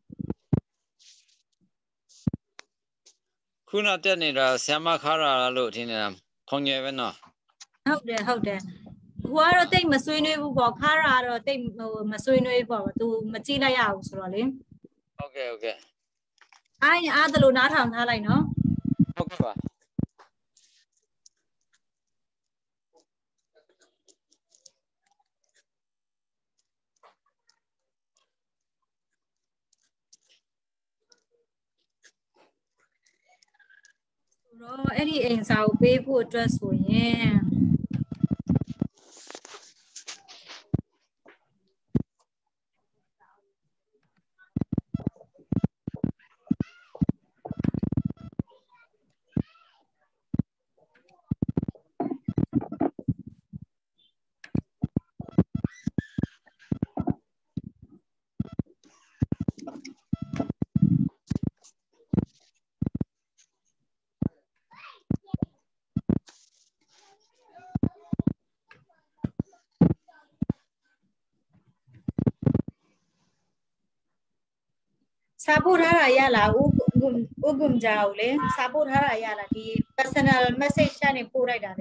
ခုနတက်နေတာဆရာမခါရာလို့ထင်နေတာခုံငယ်ပဲနော်ဟုတ်တယ်ဟိုကတော့တိတ်မဆွေးနွေးဘူးပေါ့ခါရာတော့တိတ်မဆွေးနွေးပေါ့သူမကြည့်လိုက်ရဘူးဆိုတော့လေဟုတ်ကဲ့အားတလို့နားထောင်ထားလိုက်နော်ဟုတ်ကဲ့ပါတော့အဲ့ဒီအိမ်စာကိုပေးဖို့အတွက်ဆိုရင်စာပို့ထားတာရလားဥက္ကုမကြောက်လေစာပို့ထားတာရလားဒီ personal message နဲ့ပို့လိုက်တာလေ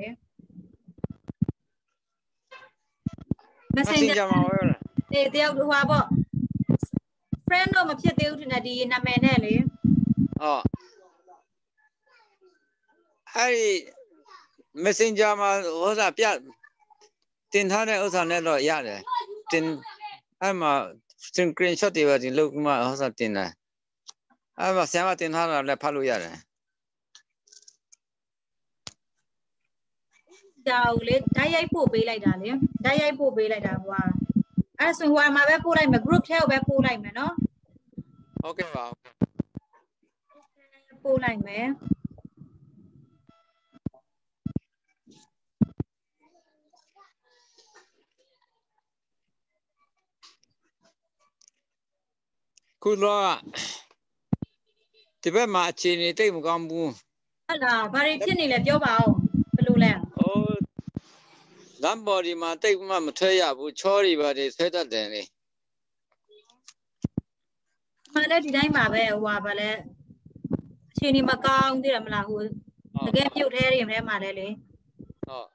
messenger မှာဟောရလားတယောက်ဟိုပါပေါ့ friend တော့မဖြစ်သေးဘူးထင်တယ်ဒီနာမည်နဲ့လေဟုတ်အဲ့ဒီ messenger မှာဟောစာပြတင်ထားတဲ့ဥစ္စာနဲ့တော့ရတယ်တင်အဲ့မှာscreenshot တွေပါဒီလောက်မှဟောစာတင်တယ်အဲ့မှာဆရာမတင်ထားတာလည်းဖတ်လို့ရတယ်ကြောက်လေဓာတ်ရိုက်ပို့ပေးလိုက်တာလေဓာတ်ရိုက်ပို့ပေးလိုက်တာဟိုအဲ့ဆိုဟိုမှာပဲပို့လိုက်မယ် group ထဲကိုပဲပို့လိုက်မယ်နော်ဟုတ်ကဲ့ပါပို့လိုက်မယ်ခုတော့ဒီဘက်မှာအခြေအနေတိတ်မကောင်းဘူးဟုတ်လားဘာတွေဖြစ်နေလဲပြောပါဦးဘယ်လိုလဲလမ်းပေါ်ဒီမှာတိတ်မှမထွဲရဘူးချောတွေပါတယ်ဆွဲတတ်တယ်လေမှန်တယ်ဒီတိုင်းပါပဲဟိုပါလဲအခြေအနေမကောင်းသိတယ်မလားဟိုတကယ်ပြုတ်ထဲတွေထဲမှာလဲလေဟုတ်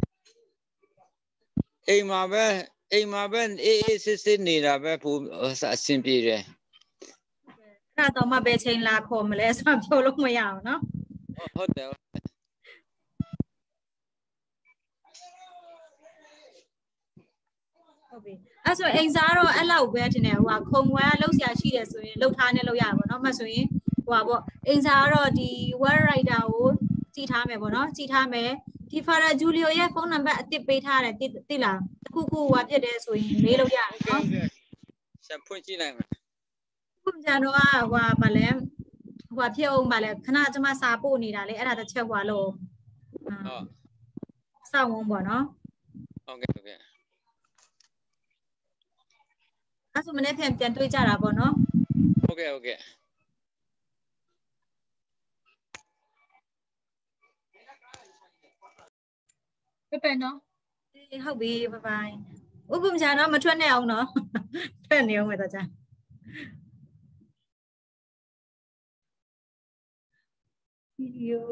အိမ်မှာပဲအေးစစ်နေတာပဲဖူအဆင်ပြေတယ်အဲ့တော့မှပဲချိန်လာခေါ်မလဲဆိုတော့ပြောလို့မရအောင်နော်ဟုတ်တယ်ဟုတ်ပြီအဲ့ဆိုအိမ်စားတော့အဲ့လောက်ပဲတင်တယ်ဟိုခုံဝဲလောက်ဆရာရှိတယ်ဆိုရင်လောက်ထားနဲ့လောက်ရပါတော့မှဆိုရင်ဟိုပေါ့အိမ်စားတော့ဒီ web writer ကိုကြည့်ထားမယ်ပေါ့နော်ကြည့်ထားမယ်ဒီ Father Julio ရဲ့ဖုန်းနံပါတ်အစ်ပေးထားတယ်သိလားတခုခုဟိုဖြစ်တယ်ဆိုရင်မေးလို့ရတယ်နော်ဆက်ဖွင့်ကြည့်လိုက်မယ်ခုကြတော့ဟိုပါလဲဟိုဖြစ်အောင်ပါလဲခဏကျမစာပို့နေတာလေအဲ့ဒါတစ်ချက်ဟွာလို့ဟုတ်စောင့်ဝန်းပေါ့နော်ဟုတ်ကဲ့အဲ့ဆိုမနေ့ပြန်တွေ့ကြတာပေါ့နော်ဟုတ်ကဲ့ပဲနော်ဟုတ်ပြီဘိုင်ဘိုင်ဥက္ကုမချာတော့မထွက်နဲ့အောင်နော်ထွက်နေအောင်ပဲတော့ကြာဗီဒီယို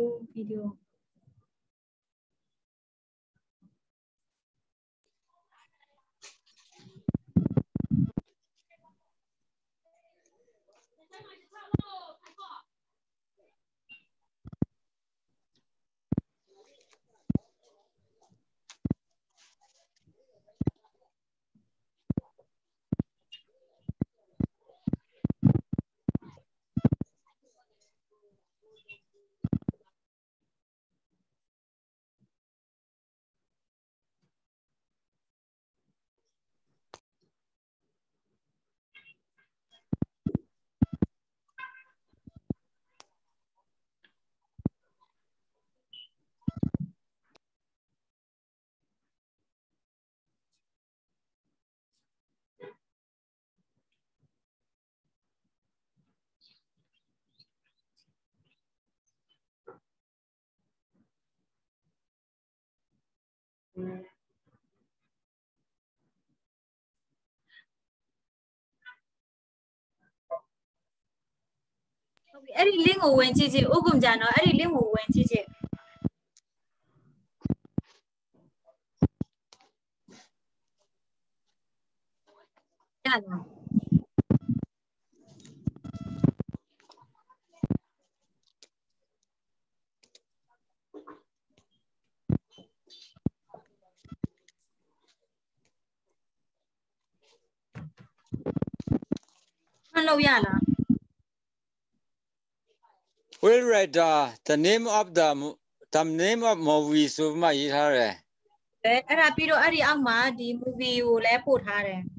အဲ့ဒီ link ကိုဝင်ကြည့်ဥက္ကုမချာနော်အဲ့ဒီ link ကိုဝင်ကြည့်ရလားမှန်လို့ရလား Will writer the name of the name of movie ဆိုမှရေးထားတယ်အဲ့ဒါပြီးတော့အဲ့ဒီအောက်မှာဒီ movie ကိုလည်းပို့ထားတယ်